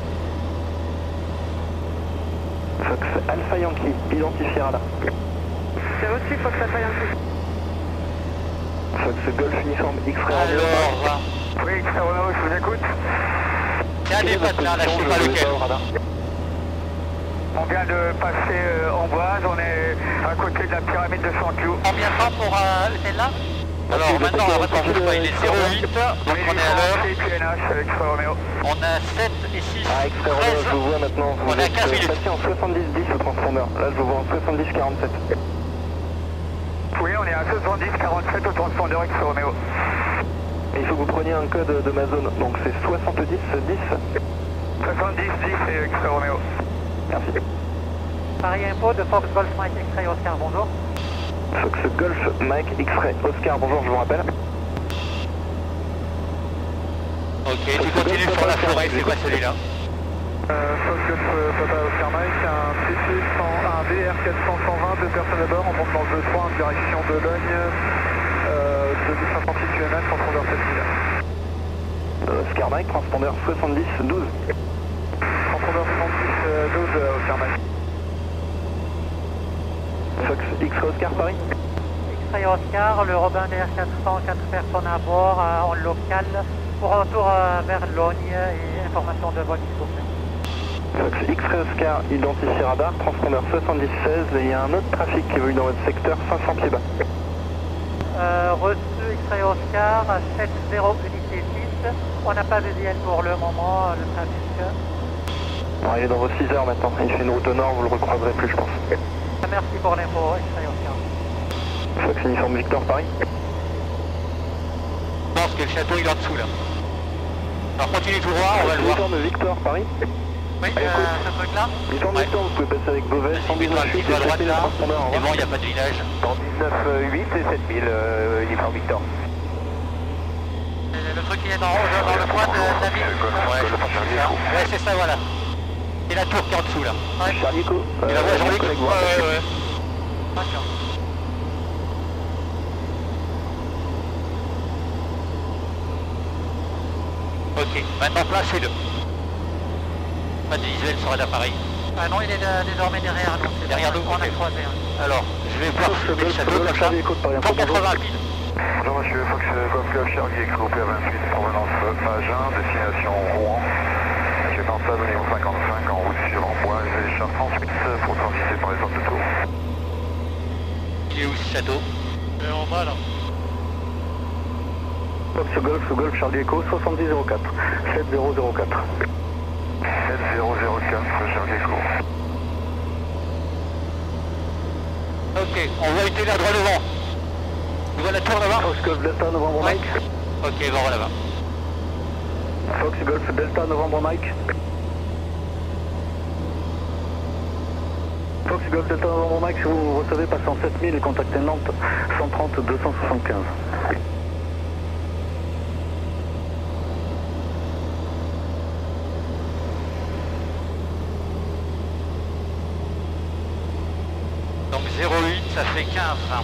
Fox Alpha Yankee, identifié radar. C'est reçu, Fox Alpha Yankee. Fox Golf uniforme X-Ray. Alors, Oui, X-Ray Romeo, je vous écoute. il y a des pattes là, je sais pas lequel. On vient de passer en Boise, on est à côté de la pyramide de Sankiou. Combien de temps pour celle-là? Alors maintenant, on bouge pas, il est 08, donc on est à l'heure. PNH, X-Ray Romeo. On a 7 et 6, Ah, X-Ray Romeo, je vous vois maintenant. On a 15 minutes. Passé en 70-10 au transpondeur. Là, je vous vois en 70-47. Oui, on est à 70-47 au transpondeur X-Ray Romeo. Il faut que vous preniez un code de ma zone, donc c'est 70-10. 70-10 et X-Ray Romeo. Merci. Paris Info de Fox Golf Mike X-Ray Oscar, bonjour. Fox Golf Mike X-Ray Oscar, bonjour, je vous rappelle. Ok, tu continues sur la forêt, c'est quoi celui-là? Fox Golf Papa Oscar Mike, un BR 400-120, 2 personnes à bord, on monte dans le 2-3 en direction de Logne, 2500 QNH, transpondeur 7000. Oscar Mike, transpondeur 70-12. Transpondeur 70-12, Oscar Mike. Fox X-Ray Oscar, Paris. X-Ray Oscar, le Robin DR400, 4 personnes à bord en local pour un retour vers Logne et information de vol s'il vous plaît. Fox X-Ray Oscar, identifié radar, transpondeur 70-16 et il y a un autre trafic qui évolue dans votre secteur, 500 pieds bas. Reçu X-Ray Oscar, 70 unité 6. On n'a pas visuel pour le moment, le trafic. Bon, il est dans vos 6 heures maintenant, il fait une route au nord, vous le recroiserez plus je pense. Merci pour l'info, X-Ray Oscar. Fox uniforme Victor, Paris. Je pense que le château il est en dessous là. Alors continue tout droit, on va le voir. Uniforme Victor, Paris. Oui, ce truc-là. Uniforme Ouais. Victor, vous pouvez passer avec Beauvais, Vas-y, mets-toi un petit peu à droite là. C'est bon, il n'y a pas de village. Dans 19-8 et 7000, uniforme Victor. Le truc qui est dans le coin de la ville. Ouais, c'est ça, voilà. Et la tour qui est en dessous là. Charlie Echo. Et la voie Jean-Luc. Ouais. D'accord. Ok, maintenant placez-le. Pas de visuel sur l'appareil. Ah non, il est désormais derrière nous. C'est Derrière nous, on a ok. croisé. Hein. Alors, je vais voir si le château comme ça. Charlie Echo de Paris. 180 piles. Bonjour monsieur, Fox Golf Club Charlie, ex-groupé à 28, provenance Agen, destination Rouen. Actuellement stable au niveau 55, en route sur Amboise et Charles ensuite pour transiter par les zones de tour. Il est où ce château? Il est en bas là. Fox Golf Charlie Echo 7004, 7004. 7004 Charlie Echo. Ok, on voit une télé à droite devant. Tu vois la tour là-bas? Fox Golf Delta Novembre Ouais. Mike. Ok, bon, là-bas. Fox Golf Delta Novembre Mike. Fox Golf Delta Novembre Mike, si vous recevez, passez en 7000 et contactez Nantes 130 275. Donc 08, ça fait 15. Hein.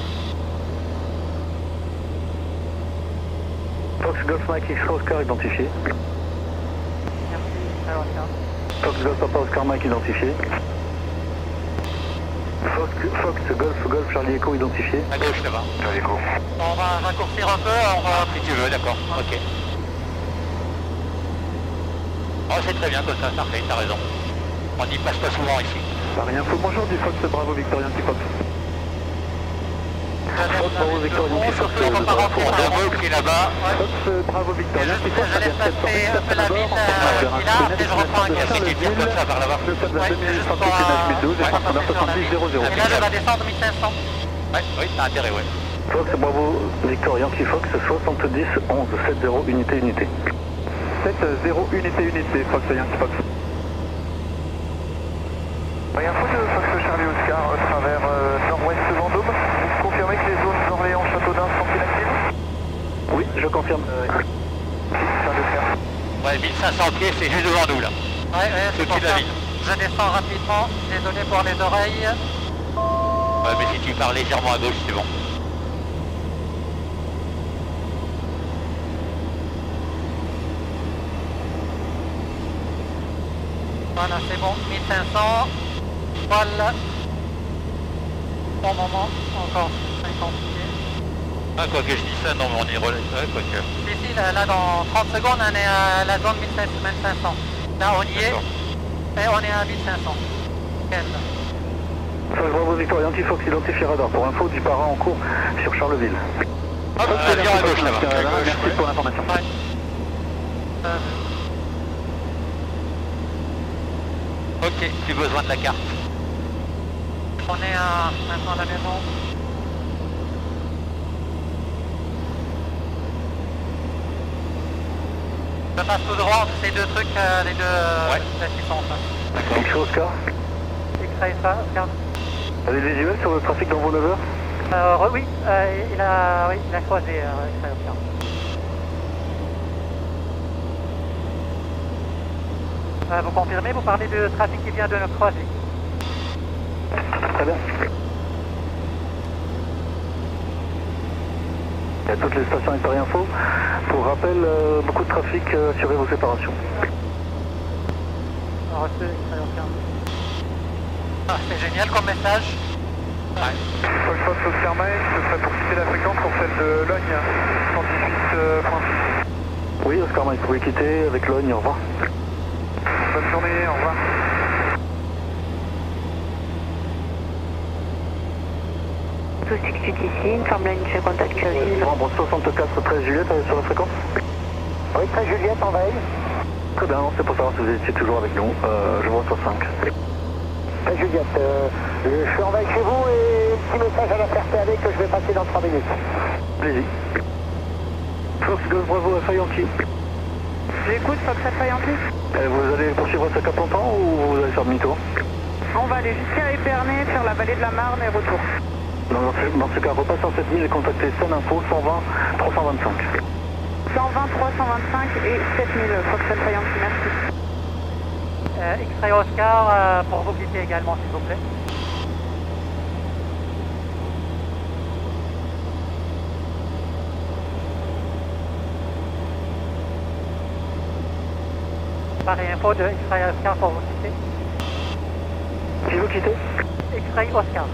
Fox Golf Mike X Oscar identifié. Merci, X-Ray Oscar. Fox Golf Papa Oscar Mike identifié. Fox Golf Charlie Echo identifié. À gauche là-bas. Charlie Echo. On va raccourcir un peu, on va... Si tu veux, d'accord. Ok. Oh, c'est très bien comme ça, parfait, t'as raison. On n'y passe pas souvent ici. Paris Info, bonjour du Fox Bravo Victorien Fox. Fox Golf Papa Oscar Mike, identifié. Fox Golf Papa Oscar Mike, identifié. Fox Golf Delta Novembre Mike. Fox Golf Delta Novembre Mike, si vous recevez, passez en 7000 et contactez Nantes 130 275. Donc 08, ça fait 15. Hein. Paris Info, bonjour du Fox Bravo Victorien Fox. Fox Bravo Victor Yankee Fox, Pour Demo qui est là-bas. Fox Bravo Victor Yankee Fox, Je laisse passer un peu la ville, et là, après je reprends un Il y a café. qui tire comme ça par là-bas. Juste pour et là, je vais descendre 1500. Ouais, oui, t'as intérêt, ouais. Fox Bravo Victor Yankee Fox 70 11 70 unité unité. 70 unité Fox Yankee Fox. Info de Fox Charlie Oscar travers nord-ouest Vendôme. Vous confirmez que les zones d'Orléans Châteaudun sont inactives? Oui, je confirme. Ouais, 1500 pieds, c'est juste devant nous là. Ouais, c'est pour au-dessus de la ça. ville. Je descends rapidement, désolé pour les oreilles. Ouais, mais si tu pars légèrement à gauche, c'est bon. Voilà, c'est bon, 1500. Voilà. Bon moment, encore 50 pieds. Ah, quoi que je dis ça, non, mais on y relève. Ouais, quoi que. Ici, là, dans 30 secondes, on est à la zone 1500. Là, on y est. Et on est à 1500. Quel Fox Bravo Victor Yankee Fox identifié radar. Pour info, du para en cours sur Charleville. Hop, avion à gauche là-bas. Merci pour l'information. Ouais. Ok, tu as besoin de la carte. On est à maintenant à la maison. Je passe tout droit entre ces deux trucs, les deux là, qui sont en face. D'accord. X-Ray Oscar. X-Ray ça, regarde. Avez des visuels sur le trafic dans vos 9 heures? Oui, il a croisé X-Ray Oscar. Vous confirmez, vous parlez de trafic qui vient de nous croiser. Très bien. Il y a toutes les stations Paris Info. Pour rappel, beaucoup de trafic, assurez vos séparations. Reçu, X-Ray Oscar. Ah, c'est génial comme message. Ouais. Fox Oscar Mike, ce serait pour quitter la fréquence pour celle de Logne, 118.6. Oui, Oscar Mike, vous pouvez quitter avec Logne, au revoir. Bonne journée, au revoir. Tout suite ici, informe la ligne de contact Curville. Membre 64 13 Juliette sur la fréquence? Oui, 13 Juliette en veille. Très bien, c'est pour savoir si vous étiez toujours avec nous. Je vous reçois 5. 13 Juliette, je suis en veille chez vous et petit message à la RTAV que je vais passer dans 3 minutes. Allez-y. Fox Golf Bravo Alpha Yankee. J'écoute Fox Alpha Yankee. Vous allez poursuivre ce cap longtemps ou vous allez faire demi-tour? On va aller jusqu'à Épernay, faire la vallée de la Marne et retour. Dans ce cas, repassez en 7000 et contactez Sun Info 120 325. 120 325 et 7000 Fox Alpha Yankee, merci. X-Ray Oscar, pour vous quitter également, s'il vous plaît. Pareil info de X-Ray Oscar pour vous quitter. Qui veut quitter? X-Ray Oscar.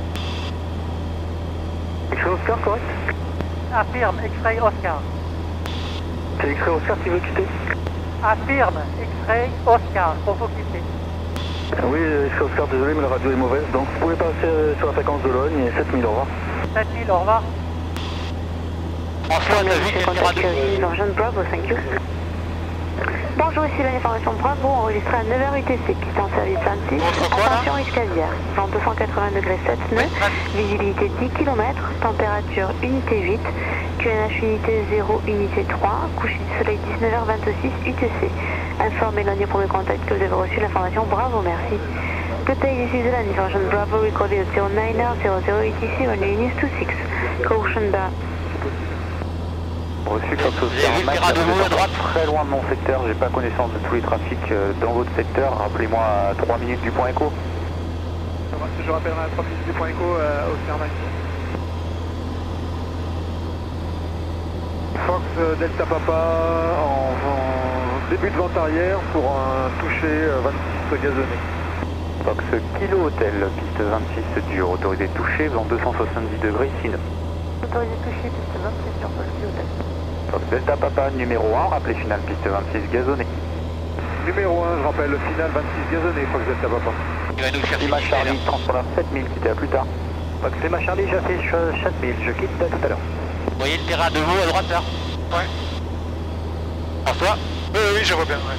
X-Ray Oscar, correct? Affirme, X-Ray Oscar. C'est X-Ray Oscar qui veut quitter? Affirme, X-Ray Oscar pour vous quitter. Oui, X-Ray Oscar, désolé, mais la radio est mauvaise, donc vous pouvez passer sur la fréquence de Logne et 7000, au revoir. 7000, au revoir. François, t'as vu qu'il y a Contact Curville, Urgent Bravo, thank you. Bonjour, ici l'information Bravo, enregistrée à 9h UTC, piste en service 26. Attention risque aviaire, vent 280 degrés 7 nœuds, visibilité 10 km, température unité 8, QNH unité 0, unité 3, coucher du soleil 19h26 UTC. Informez l'année premier contact que vous avez reçu l'information Bravo, merci. Good day, this is the Urgent Bravo, recorded at 0900 UTC on Unit 26. Caution bar. Reçu Fox Oscar Mike, très loin de mon secteur, j'ai pas connaissance de tous les trafics dans votre secteur, rappelez-moi à 3 minutes du point écho. Je rappellerai à 3 minutes du point écho Oscar Mike. Fox Delta Papa en début de vente arrière pour un toucher 26 gazonné. Fox Kilo Hotel, piste 26 dur, autorisé touché, vent 270 degrés 6 nœuds. Autorisé touché, piste 26 sur Fox Kilo Hotel. Fox Delta Papa numéro 1, rappelez final piste 26 gazonné. Numéro 1, je rappelle le final 26 gazonné, Fox Delta Papa. Il va nous chercher. Lima Charlie, transpondeur 7000, quittez à plus tard. Fox Lima Charlie, j'affiche 7000, je quitte tout à l'heure. Vous voyez le terrain de vous à droite là? Ouais. François? Oui, je vois bien, ouais.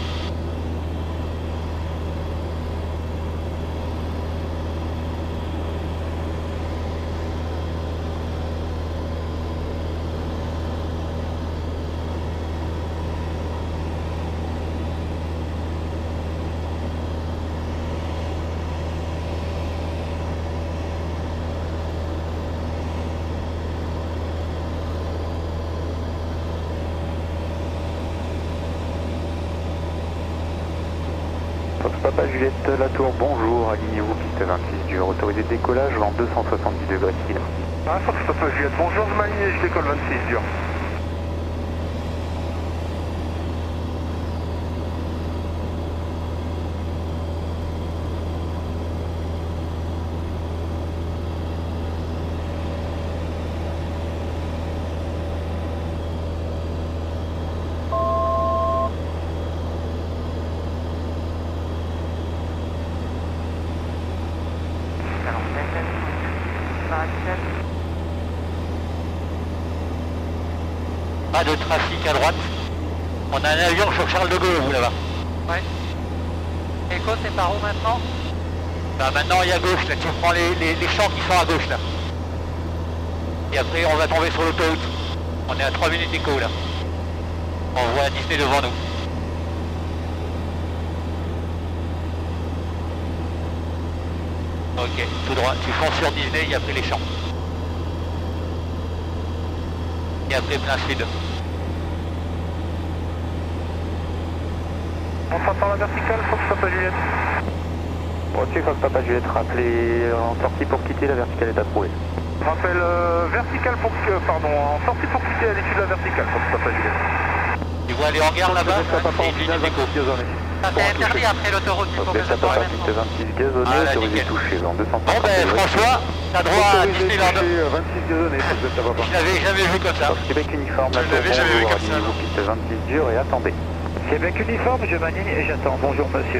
Papa Juliette Latour, bonjour, alignez-vous piste 26 dur, autorisé de décollage, vent 270 degrés sud. Ah, Fox Papa Juliette, bonjour, je m'aligne et je décolle 26 dur. Pas de trafic à droite. On a un avion sur Charles de Gaulle, vous là-bas. Ouais. Echo, c'est par où maintenant? Bah maintenant il y a gauche, là, tu prends les champs qui sont à gauche là. Et après on va tomber sur l'autoroute. On est à 3 minutes Echo là. On voit Disney devant nous. Ok, tout droit, tu fonces sur Disney et après les champs. Et après plein sud. On passe par la verticale, Fox Papa Juliette. Ok, Fox Papa Juliette, rappelez en sortie pour quitter, la verticale est approuvée. Rappel verticale pour en sortie pour quitter à l'issue de la verticale, Fox Papa Juliette. Tu vois les hangars là-bas, c'est une ligne d'écho. Ça c'est interdit après l'autoroute, il faut que je Papa parle piste maintenant. 26 gazonné, autorisé touché, vent 250 Bon ben François, t'as droit à Disneyland. 26 gazonné, Fox Papa. Je l'avais jamais vu comme ça. Québec uniforme, Je l'avais jamais vu comme ça, alignez-vous non. piste 26 dur et attendez. Québec uniforme, je m'aligne et j'attends. Bonjour monsieur.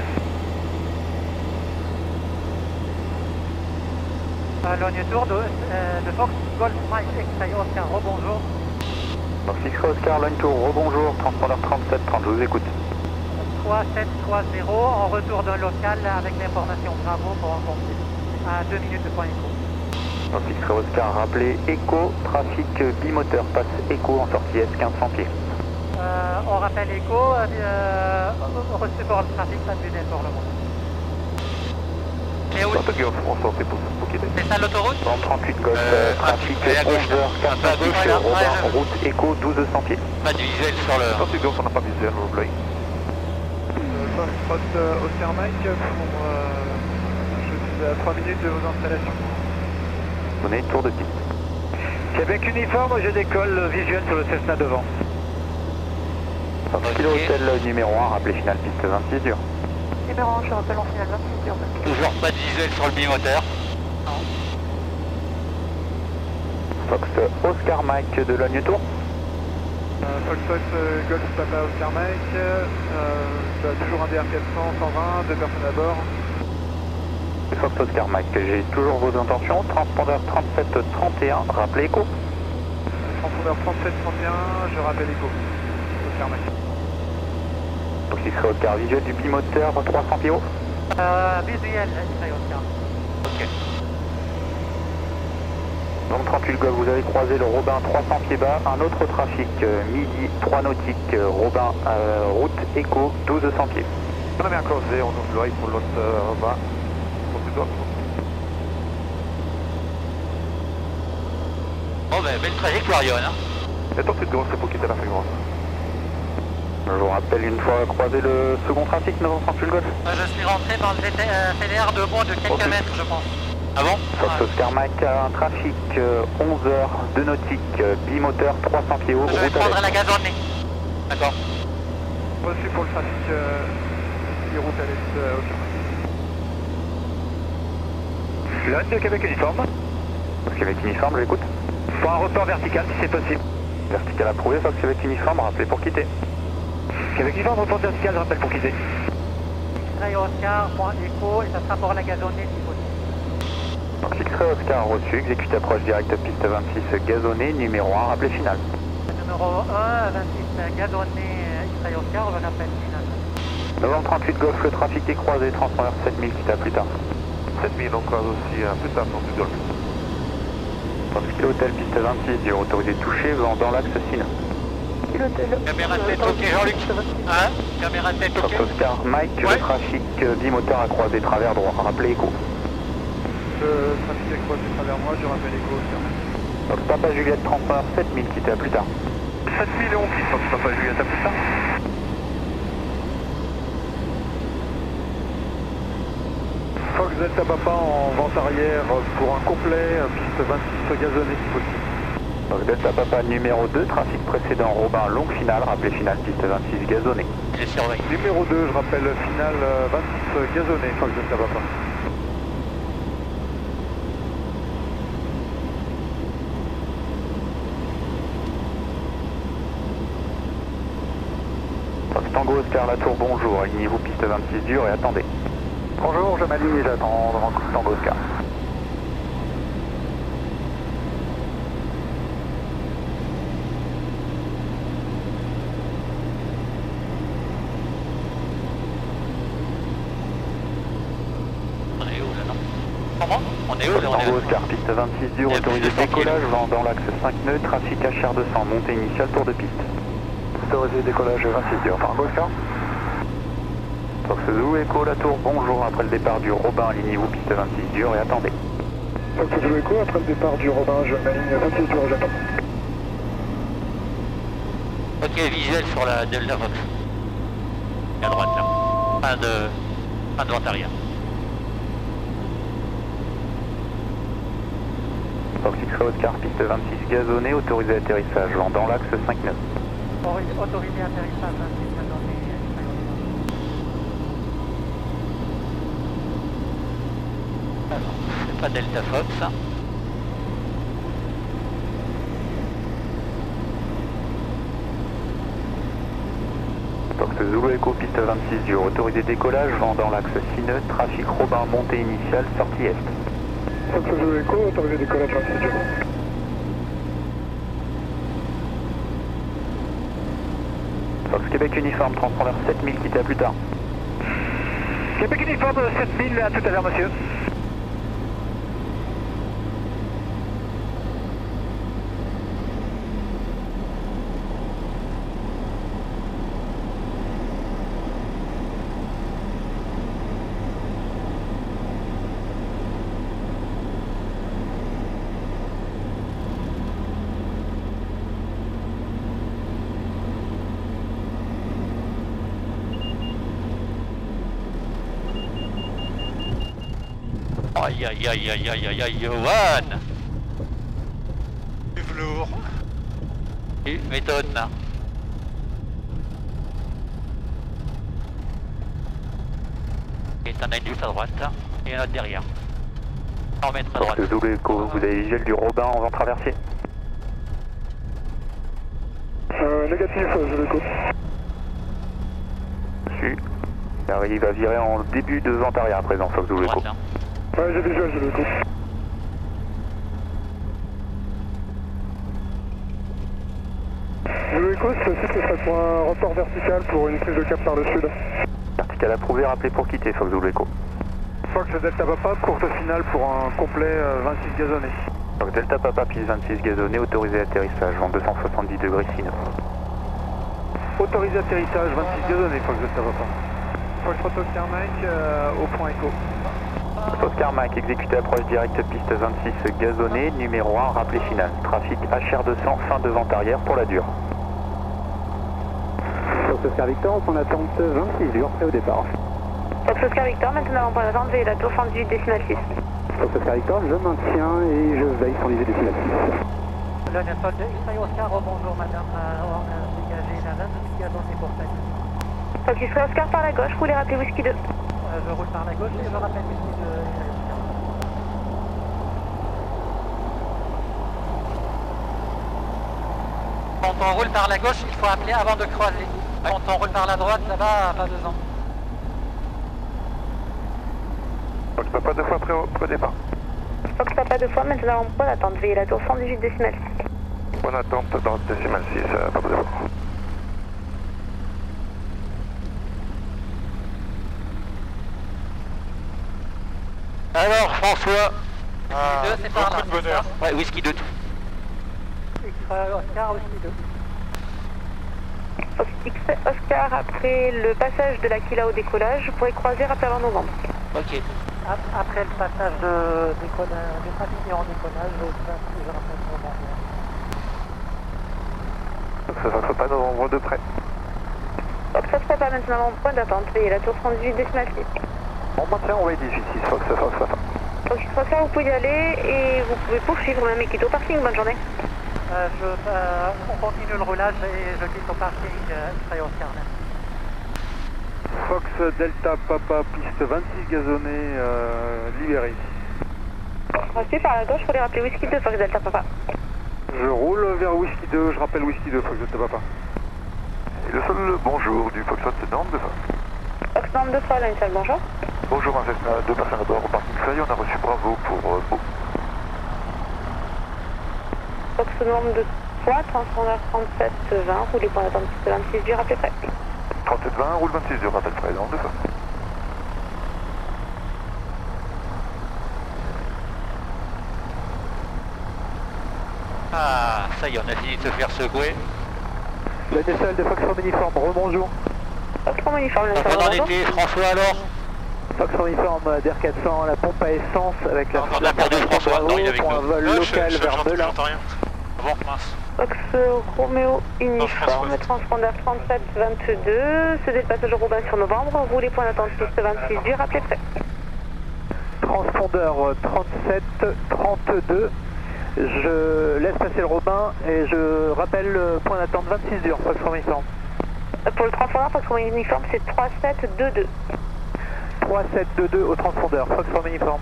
Logne Tour de Fox Golf Mike X-Ray Oscar, rebonjour. Fox X-Ray Oscar, Line Tour, rebonjour, transpondeur 3730, je vous écoute. 3730, en retour d'un local avec l'information Bravo pour un conflit. À 2 minutes de point écho. Fox X-Ray Oscar, rappelez Echo, trafic bimoteur, passe Echo en sortie S 1500 pieds. On rappelle écho, reçu pour le trafic, pas de tunnel pour le moment. Et où? On sortait pour quitter. C'est ça l'autoroute? Vent 38 golf, trafic à gauche, 11h, un peu à gauche, Robin, route Echo, 1200 pieds. Pas de visuel sur le... Sortie on n'a pas visuel, au l'œil. Fox Oscar Mike, je suis à 3 minutes de vos installations. Donnez tour de piste. Québec uniforme, je décolle visuel sur le Cessna devant. Kilo Hotel numéro 1, rappelez finale piste 26 dur. Numéro 1, je rappelle en finale 26 dur. Toujours pas de visuel sur le bimoteur. Fox Oscar Mike de Logne Tour. Fox Golf Papa Oscar Mike, toujours un DR400, 120, 2 personnes à bord. Fox Oscar Mike, j'ai toujours vos intentions, transpondeur 3731, rappelez Echo. Transpondeur 3731, je rappelle écho. Oscar Mike. Fox X-Ray Oscar, visuel du bimoteur 300 pieds haut. Visuel, X-Ray Oscar. Ok. Donc 38 golf, vous avez croisé le Robin 300 pieds bas, un autre trafic, midi 3 nautique, Robin, route Echo 1200 pieds. On a bien causé, on ouvre l'oreille pour l'autre Robin. Bon ben, belle trajectoire, Yon. Hein. Et toi, tu te c'est pour quitter la fréquence. Je vous rappelle, une fois croisé le second trafic, 938 golf. Je suis rentré dans le CDR de moins de quelques mètres, je pense. Ah bon? Fox Oscar Mike, un trafic 11h de nautique, bimoteur 300 pieds haut, Je vais route à prendre l'est. la gazonnée. D'accord. Reçu pour le trafic qui route à l'est, ok. L'un de Québec uniforme. Fox Québec uniforme, j'écoute. Pour un report vertical si c'est possible. Vertical approuvé, Fox Québec uniforme, rappelez pour quitter. Québec uniforme, report vertical, je rappelle pour quitter. X-Ray Oscar, point écho, et ça sera pour la gazonnée si possible. Donc X-Ray Oscar reçu, exécute approche directe piste 26 gazonnée, numéro 1, rappelé final. Numéro 1, 26 gazonné, X-Ray Oscar, le rappel final. Novembre 38 Golf, le trafic est croisé, transpondeur 7000, quitte à plus tard. 7000, on croise aussi plus tard sur du Golf. Tranquille hôtel piste 26, dur autorisé touché, vent dans l'axe Sina. Caméra tête ok Jean-Luc. Hein? Caméra tête ok. Oscar Mike, ouais. Le trafic bimoteur à croisé travers droit, rappelé écho. Le trafic est croisé travers moi, je rappelle écho Oscar. Donc Papa Juliette transpondeur 7000, quitte à plus tard. 7000 et on quitte, donc Papa Juliette à plus tard. Fox Delta Papa en vente arrière pour un complet, piste 26 gazonnée si possible. Donc Delta Papa numéro 2, trafic précédent Robin, longue finale, rappelé finale, piste 26 gazonnée. Je surveille. Numéro 2, je rappelle finale 26 gazonnée, Fox Delta Papa. Fox Tango Oscar La Tour, bonjour, alignez-vous piste 26 dur et attendez. Bonjour, je m'aligne et j'attends devant Tango Oscar. On est où là, non? Comment? On est où là? Tango Oscar, piste 26 dur, autorisé décollage, vent dans l'axe 5 nœuds, trafic HR200, montée initiale, tour de piste. Autorisé décollage 26 dur, Tango Oscar. Fox Zulu Echo, La Tour, bonjour, après le départ du Robin, alignez-vous piste 26 dur et attendez. Fox Zulu Echo, après le départ du Robin, je m'aligne 26 dur et j'attends. Ok, visuel sur la Delta Fox. À droite là. Fin de vente arrière. Fox X-Ray Oscar, piste 26 gazonnée, autorisé atterrissage, vent dans l'axe 5 nœuds. Autorisé atterrissage 26 gazonné. C'est pas Delta Fox. Fox Zulu Echo, piste 26 dur, autorisé décollage, vent dans l'axe 6 nœuds, trafic Robin, montée initiale, sortie est. Fox Zulu Echo, autorisé décollage 26 dur. Fox Québec Uniforme, transpondeur 7000, quitte à plus tard. Québec Uniforme 7000, à tout à l'heure monsieur. Aïe aïe aïe aïe aïe aïe aïe, Johan! Du velours. Tu m'étonnes là. Et t'en as une juste à droite, et un autre derrière. 100 mètres à droite. Fox Zulu Echo, vous avez visuel du Robin en vent traversier. Négatif, Zulu Echo. Reçu. Il va virer en début de vent arrière à présent, Fox Zulu Echo. Ouais, j'ai visuel, Zulu Echo. Zulu Echo, ce site serait pour un report vertical pour une prise de cap par le sud. Vertical approuvé, rappelé pour quitter, Fox Zulu Echo. Fox Delta Papa, courte finale pour un complet 26 gazonné. Donc Delta Papa, piste 26 gazonné, autorisé atterrissage, vent 270 degrés sino. Autorisé atterrissage 26 gazonné, Fox Delta Papa. Fox Oscar Mike, au point écho. Oscar Mike, exécuté approche directe piste 26 gazonnée, numéro 1, rappelé final. Trafic HR200, fin de vente arrière pour la dure. Fox Oscar Victor, on attente 26 dur, prêt au départ. Fox Oscar Victor, maintenant on prend l'attente et la tour 118 destination 6. Fox Oscar Victor, je maintiens et je veille 118 destination 6. Le Nepal de X-Ray Oscar, bonjour madame, on a dégagé la 26 gazonnée pour passer. Fox X-Ray Oscar par la gauche, roulez rappelez Whisky 2. Je roule par la gauche et je rappelle Whisky 2. Quand on roule par la gauche, il faut appeler avant de croiser. Quand on roule par la droite, là-bas, pas besoin. Fox Papa, 2 fois prêt au départ. Fox Papa 2 fois, maintenant en point d'attente, veillez la tour 118 décimale 6. Point d'attente dans décimale 6, pas besoin. Alors François. Whisky 2, c'est par là. Beaucoup de bonheur. Ouais, whisky 2 tout. Oscar, Whisky 2. Oscar, après le passage de la Kila au décollage, vous pourrez croiser après avant novembre. Ok. Après le passage de trafic en décollage, je rappelle novembre. Ça ne pas novembre de près. Fox Papa maintenant en point d'attente, veillez la tour 118 décimale 6. On maintient, on va 18, 6, Fox Papa. Donc il faut ça, vous pouvez y aller et vous pouvez poursuivre même et quitter au parking. Bonne journée. On continue le roulage et je quitte au parking X-Ray Oscar. Fox Delta Papa, piste 26 gazonnée, libérée. Restez par la gauche, il faut les rappeler Whisky 2, Fox Delta Papa. Je roule vers Whisky 2, je rappelle Whisky 2, Fox Delta Papa. Et le seul bonjour du Foxtrot Nantes 2 fois. Fox Nantes 2 fois, là une salle, bonjour. Bonjour, un Cessna, 2 personnes à bord au parking Fly, on a reçu Bravo pour Beau. Fox Nantes 2 fois, transpondeur 37-20, roulez pour l'attente piste 26 du rappel prêt. 37-20, roule 26 du rappel près, dans 2 fois. Ah, ça y est, on a fini de se faire secouer. La nacelle de Fox en uniforme, rebonjour. Fox en uniforme, la On salle, en bonjour. était, François alors. Fox en uniforme DR400, la pompe à essence avec la On a perdu François, non, il est avec pour un nous. vol local vers Melun. J'entends rien. Bon, mince. Fox Roméo uniforme, François. transpondeur 37-22, cédez le passage au Robin sur novembre, roulez point d'attente piste 26 du rappel prêt. Transpondeur 37-32. Je laisse passer le Robin et je rappelle le point d'attente 26 dur, Fox en uniforme. Pour le transpondeur, Fox en uniforme, c'est 3722. 3722 au transpondeur, Fox en uniforme.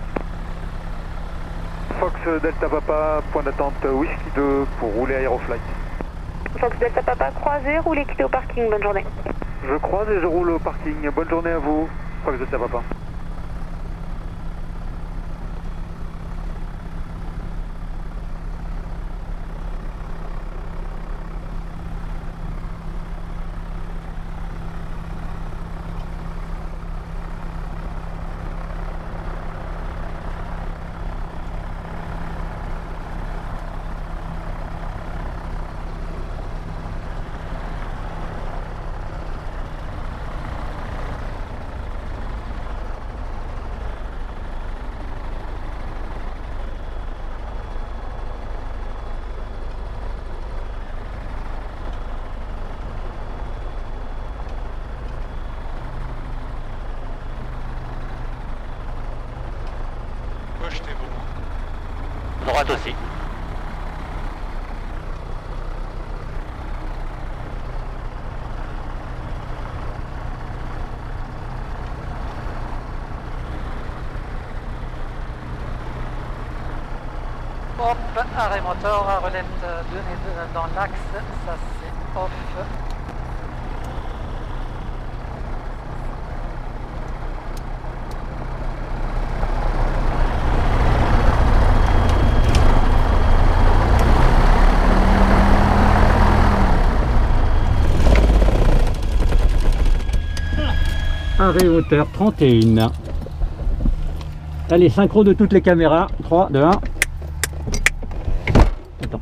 Fox Delta Papa, point d'attente Whisky 2 pour rouler Aeroflight. Fox Delta Papa, croisé, roulez quitter au parking, bonne journée. Je croise et je roule au parking. Bonne journée à vous, Fox Delta Papa. Gauche, t'es bon. Droite aussi. Hop, arrêt moteur, relève dans l'axe, ça c'est off. Arrêt hauteur 31. Allez, synchro de toutes les caméras. 3, 2, 1. Attends.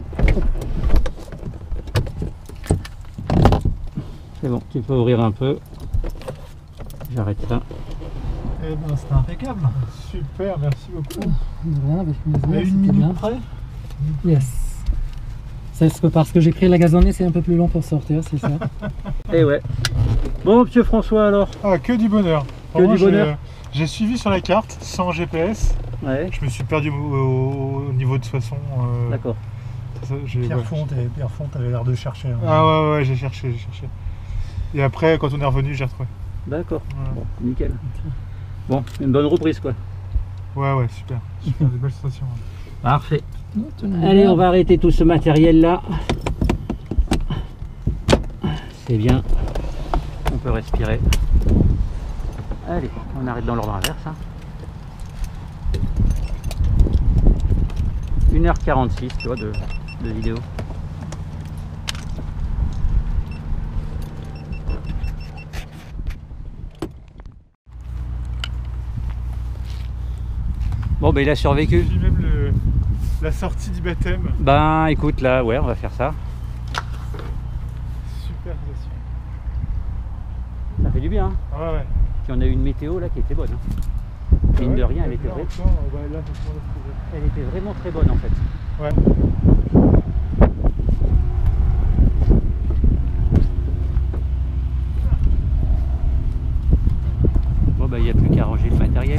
C'est bon, tu peux ouvrir un peu. J'arrête ça. Eh ben, c'était impeccable. Super, merci beaucoup. De rien, avec plaisir. À une c'était minute bien. près. Yes. C'est ce que parce que j'ai pris la gazonnée, c'est un peu plus long pour sortir, c'est ça. Et ouais. Bon, monsieur François, alors. Ah, que du bonheur. Que du bonheur. J'ai suivi sur la carte, sans GPS. Ouais. Je me suis perdu au niveau de Soissons. D'accord. Pierrefonds, t'avais l'air de chercher. Hein. Ah ouais, j'ai cherché. Et après, quand on est revenu, j'ai retrouvé. D'accord. Voilà. Bon, nickel. Bon, une bonne reprise, quoi. Ouais, super. Super, des belles stations. Parfait. Allez, on va arrêter tout ce matériel-là. C'est bien. On peut respirer. Allez, on arrête dans l'ordre inverse. Hein. 1h46 tu vois de vidéo. Bon ben il a survécu. J'ai même la sortie du baptême. Ben écoute là, ouais on va faire ça. Super sensation. Ça fait du bien. Hein. Ah ouais. Puis on a eu une météo là qui était bonne. Hein. Mine de rien, elle était vraiment très bonne en fait. Ouais. Bon bah il n'y a plus qu'à ranger le matériel.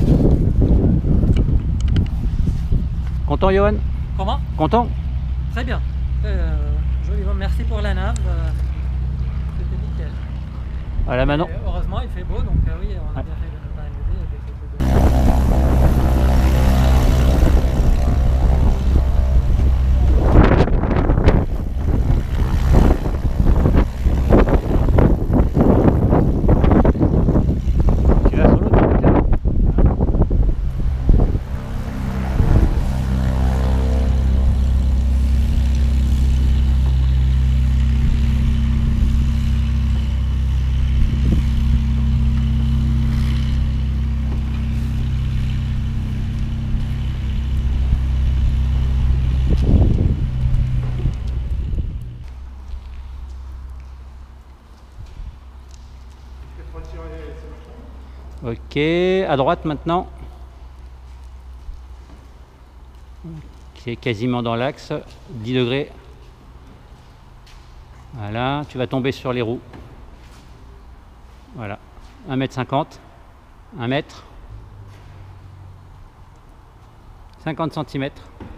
Content Johan? Comment? Content? Très bien. Joliment, merci pour la nave. C'était nickel. Voilà maintenant. Et heureusement il fait beau, donc oui, on a bien fait de ne pas annuler avec les Tu vas sur l'autre là? Ok, à droite maintenant. C'est quasiment dans l'axe, 10 degrés. Voilà, tu vas tomber sur les roues. Voilà, 1,50 m, 1 mètre, 50 cm.